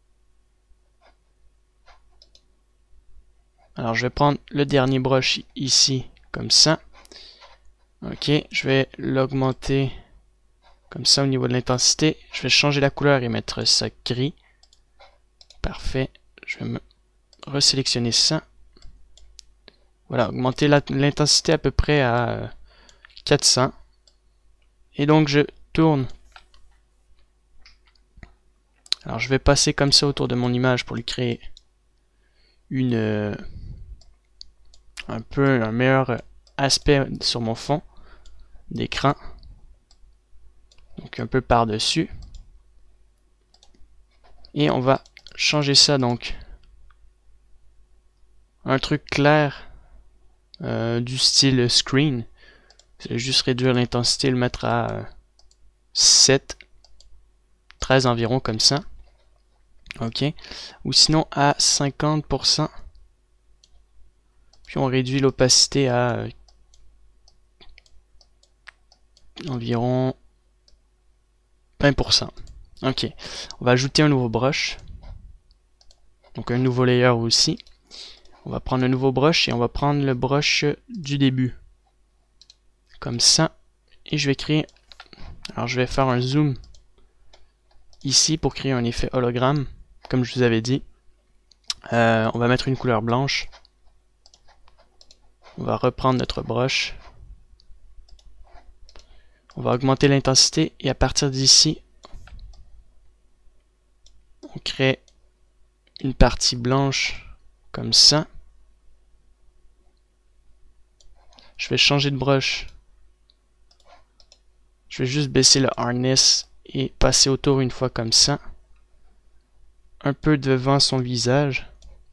Alors je vais prendre le dernier brush ici, comme ça. Ok, je vais l'augmenter comme ça au niveau de l'intensité. Je vais changer la couleur et mettre ça gris. Parfait. Je vais me resélectionner ça. Voilà, augmenter l'intensité à peu près à 400. Et donc je tourne. Alors je vais passer comme ça autour de mon image pour lui créer un meilleur aspect sur mon fond d'écran. Donc un peu par-dessus. Et on va changer ça donc. Un truc clair du style screen. C'est juste réduire l'intensité, le mettre à 7, 13 environ comme ça. Ok. Ou sinon à 50%. Puis on réduit l'opacité à environ 20%. Ok. On va ajouter un nouveau brush. Donc un nouveau layer aussi. On va prendre le nouveau brush et on va prendre le brush du début. Comme ça. Et je vais créer... Alors je vais faire un zoom ici pour créer un effet hologramme. Comme je vous avais dit. On va mettre une couleur blanche. On va reprendre notre brush. On va augmenter l'intensité et à partir d'ici, on crée une partie blanche comme ça. Je vais changer de brush. Je vais juste baisser le hardness et passer autour une fois comme ça. Un peu devant son visage.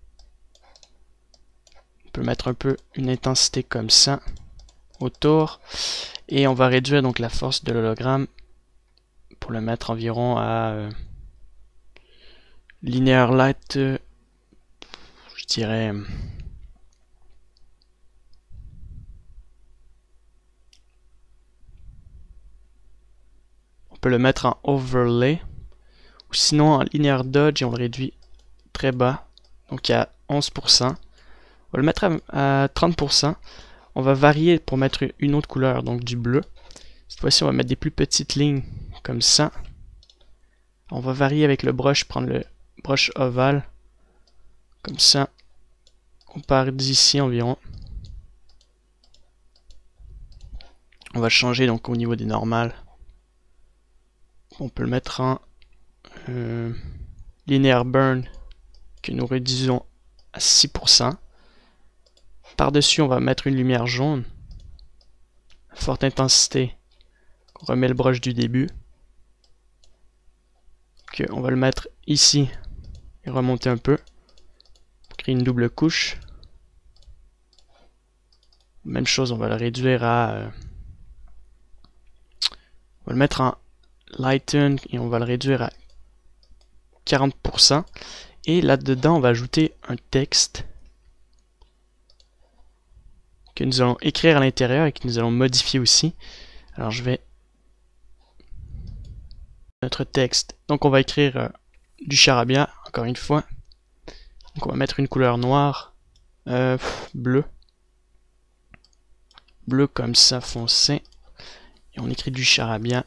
On peut mettre un peu une intensité comme ça autour. Et on va réduire donc la force de l'hologramme pour le mettre environ à linear light, je dirais on peut le mettre en overlay ou sinon en linear dodge et on le réduit très bas, donc à 11%. On va le mettre à 30%. On va varier pour mettre une autre couleur, donc du bleu. Cette fois-ci, on va mettre des plus petites lignes comme ça. On va varier avec le brush, prendre le brush ovale. Comme ça. On part d'ici environ. On va changer donc au niveau des normales. On peut le mettre en linear burn que nous réduisons à 6%. Par-dessus, on va mettre une lumière jaune. Forte intensité On remet le brush du début. Okay, on va le mettre ici et remonter un peu. Créer une double couche. Même chose, on va le réduire à... on va le mettre en lighten et on va le réduire à 40%. Et là-dedans, on va ajouter un texte que nous allons écrire à l'intérieur et que nous allons modifier aussi. Alors je vais... notre texte. Donc on va écrire du charabia, encore une fois. Donc on va mettre une couleur noire, bleu. Bleu comme ça, foncé. Et on écrit du charabia.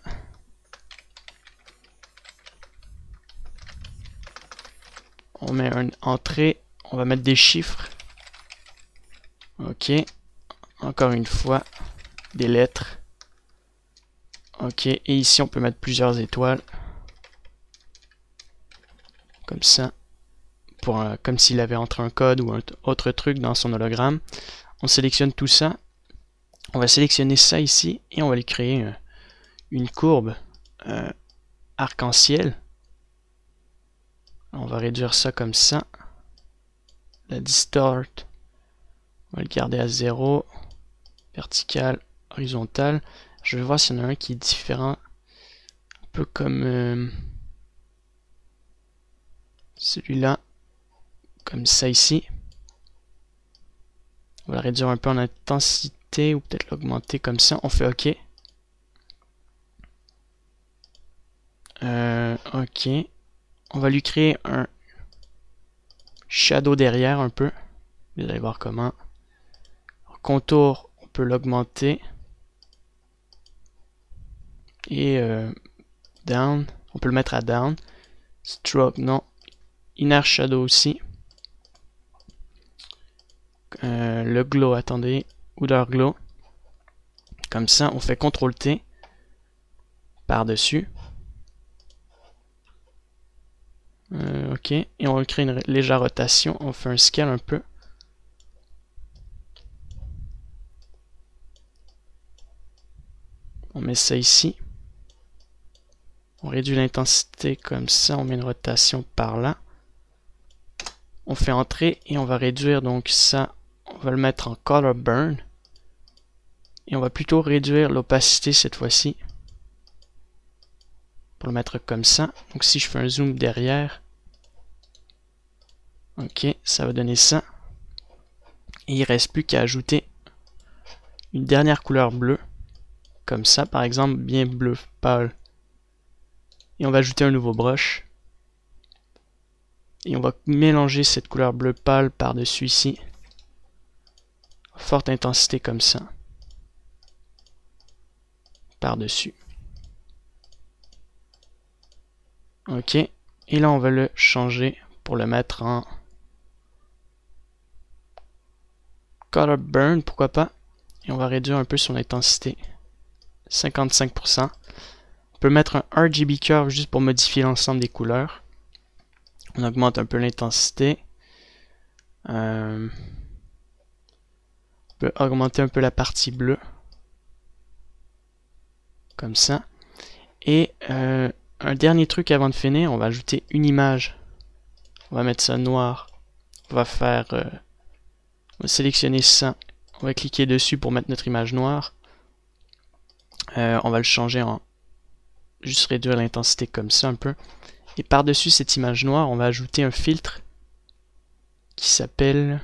On met une entrée, on va mettre des chiffres. Ok. Encore une fois, des lettres. Ok, et ici on peut mettre plusieurs étoiles. Comme ça. Comme s'il avait entré un code ou un autre truc dans son hologramme. On sélectionne tout ça. On va sélectionner ça ici et on va lui créer une courbe arc-en-ciel. On va réduire ça comme ça. La distort, on va le garder à 0. Vertical, horizontal. Je vais voir s'il y en a un qui est différent. Un peu comme celui-là. Comme ça ici. On va le réduire un peu en intensité ou peut-être l'augmenter comme ça. On fait OK. OK. On va lui créer un shadow derrière un peu. Vous allez voir comment. Contour, on peut l'augmenter. Et down, on peut le mettre à down. Stroke, non. Inner shadow aussi. Le glow, attendez. Outer glow. Comme ça, on fait CTRL-T par-dessus. Ok. Et on crée une légère rotation. On fait un scale un peu. On met ça ici. On réduit l'intensité comme ça. On met une rotation par là. On fait entrer et on va réduire donc ça. On va le mettre en color burn. Et on va plutôt réduire l'opacité cette fois-ci. Pour le mettre comme ça. Donc si je fais un zoom derrière. Ok, ça va donner ça. Et il ne reste plus qu'à ajouter une dernière couleur bleue. Comme ça, par exemple, bien bleu pâle. Et on va ajouter un nouveau brush. Et on va mélanger cette couleur bleu pâle par-dessus ici. Forte intensité comme ça. Par-dessus. Ok. Et là, on va le changer pour le mettre en color burn, pourquoi pas. Et on va réduire un peu son intensité. 55%. On peut mettre un RGB curve juste pour modifier l'ensemble des couleurs. On augmente un peu l'intensité. On peut augmenter un peu la partie bleue. Comme ça. Et un dernier truc avant de finir, on va ajouter une image. On va mettre ça noir. On va faire... on va sélectionner ça. On va cliquer dessus pour mettre notre image noire. On va le changer en... juste réduire l'intensité comme ça un peu. Et par-dessus cette image noire, on va ajouter un filtre qui s'appelle...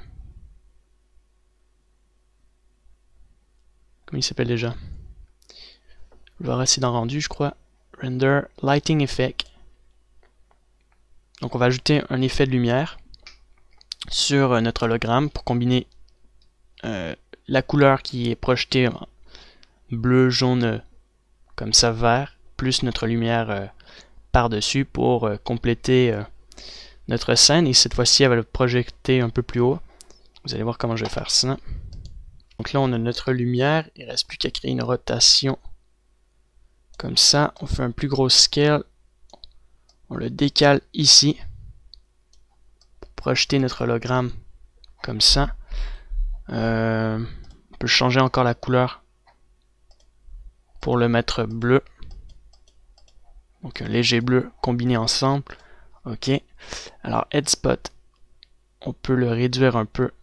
comment il s'appelle déjà? Je vais rester dans rendu, je crois. Render Lighting Effect. Donc on va ajouter un effet de lumière sur notre hologramme pour combiner la couleur qui est projetée en bleu, jaune, comme ça, vert, plus notre lumière par-dessus pour compléter notre scène. Et cette fois-ci, elle va le projeter un peu plus haut. Vous allez voir comment je vais faire ça. Donc là, on a notre lumière. Il ne reste plus qu'à créer une rotation. Comme ça, on fait un plus gros scale. On le décale ici. Pour projeter notre hologramme. Comme ça. On peut changer encore la couleur. pour le mettre bleu. Donc un léger bleu combiné ensemble. Ok. Alors head spot, on peut le réduire un peu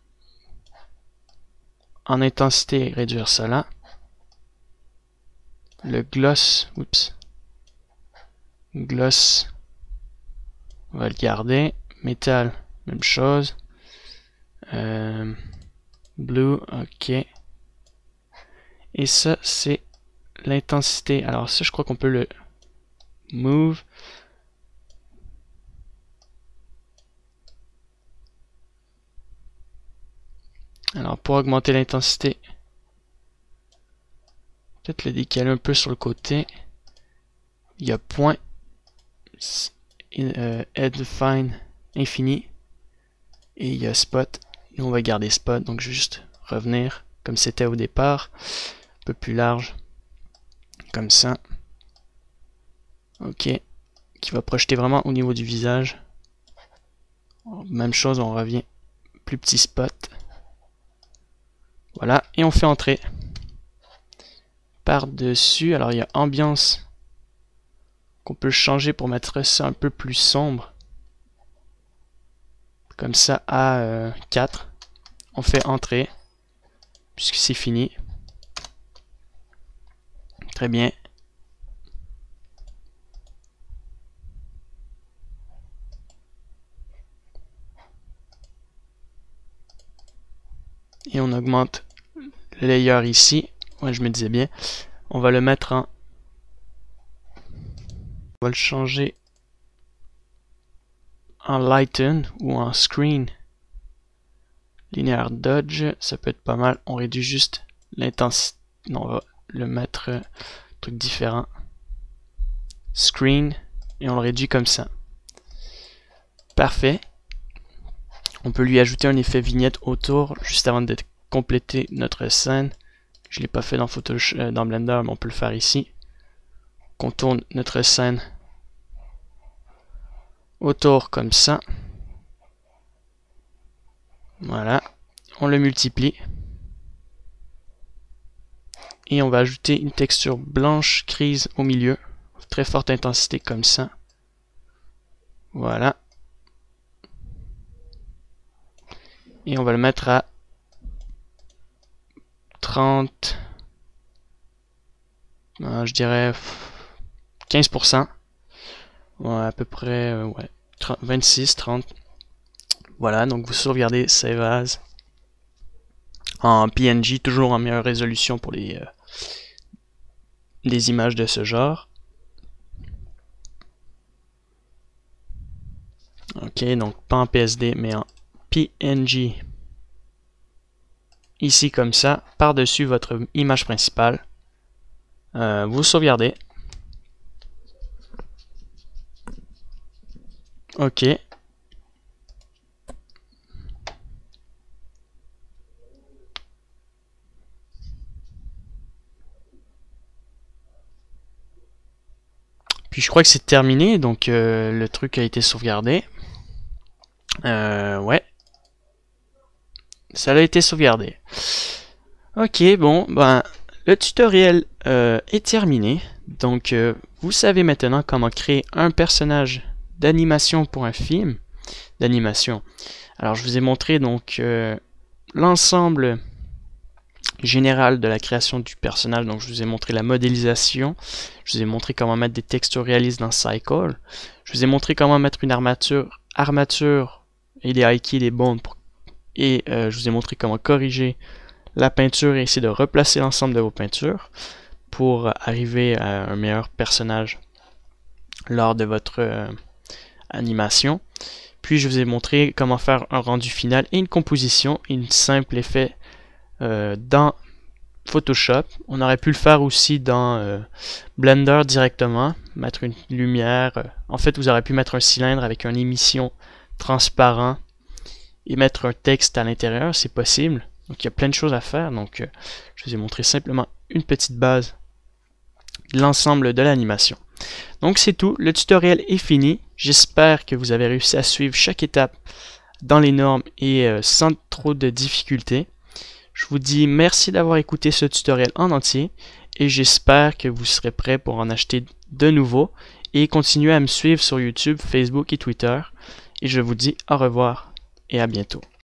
en intensité et réduire cela. Le gloss, oups. Gloss, on va le garder. Metal, même chose. Blue, ok. Et ça, c'est l'intensité. Alors ça, je crois qu'on peut le move. Alors pour augmenter l'intensité, peut-être le décaler un peu sur le côté. Il y a point head fine infini et il y a spot. Nous on va garder spot, donc je vais juste revenir comme c'était au départ, un peu plus large, comme ça. Ok, qui va projeter vraiment au niveau du visage. Même chose, on revient, plus petit spot. Voilà, et on fait entrer. Par-dessus, alors il y a ambiance qu'on peut changer pour mettre ça un peu plus sombre. Comme ça à 4. On fait entrer, puisque c'est fini. Très bien. Et on augmente le layer ici. Ouais, je me disais bien. On va le mettre en... On va le changer en lighten ou en screen. Linear dodge, ça peut être pas mal. On réduit juste l'intensité. Non, on va le mettre un truc différent. Screen. Et on le réduit comme ça. Parfait. On peut lui ajouter un effet vignette autour juste avant de compléter notre scène. Je ne l'ai pas fait dans Photoshop, dans Blender, mais on peut le faire ici. On tourne notre scène autour comme ça. Voilà. On le multiplie. Et on va ajouter une texture blanche grise au milieu. Très forte intensité comme ça. Voilà. Et on va le mettre à 30, je dirais 15%. Ouais, à peu près, ouais, 26, 30. Voilà, donc vous sauvegardez Save As en PNG, toujours en meilleure résolution pour les images de ce genre. Ok, donc pas en PSD, mais en PNG. Ici comme ça, par-dessus votre image principale. Vous sauvegardez. Ok. Puis je crois que c'est terminé, donc le truc a été sauvegardé. Ouais. Ça a été sauvegardé. Ok, bon, ben, le tutoriel est terminé. Donc, vous savez maintenant comment créer un personnage d'animation pour un film d'animation. Alors, je vous ai montré donc l'ensemble général de la création du personnage. Donc, je vous ai montré la modélisation. Je vous ai montré comment mettre des textures réalistes dans Cycle. Je vous ai montré comment mettre une armature et des high-keys, des bonds. Et je vous ai montré comment corriger la peinture et essayer de replacer l'ensemble de vos peintures pour arriver à un meilleur personnage lors de votre animation. Puis je vous ai montré comment faire un rendu final et une composition et une simple effet dans Photoshop. On aurait pu le faire aussi dans Blender directement, mettre une lumière. En fait, vous aurez pu mettre un cylindre avec une émission transparent et mettre un texte à l'intérieur, c'est possible. Donc il y a plein de choses à faire. Donc je vous ai montré simplement une petite base de l'ensemble de l'animation. Donc c'est tout, le tutoriel est fini. J'espère que vous avez réussi à suivre chaque étape dans les normes et sans trop de difficultés. Je vous dis merci d'avoir écouté ce tutoriel en entier et j'espère que vous serez prêts pour en acheter de nouveaux et continuez à me suivre sur YouTube, Facebook et Twitter. Et je vous dis au revoir et à bientôt.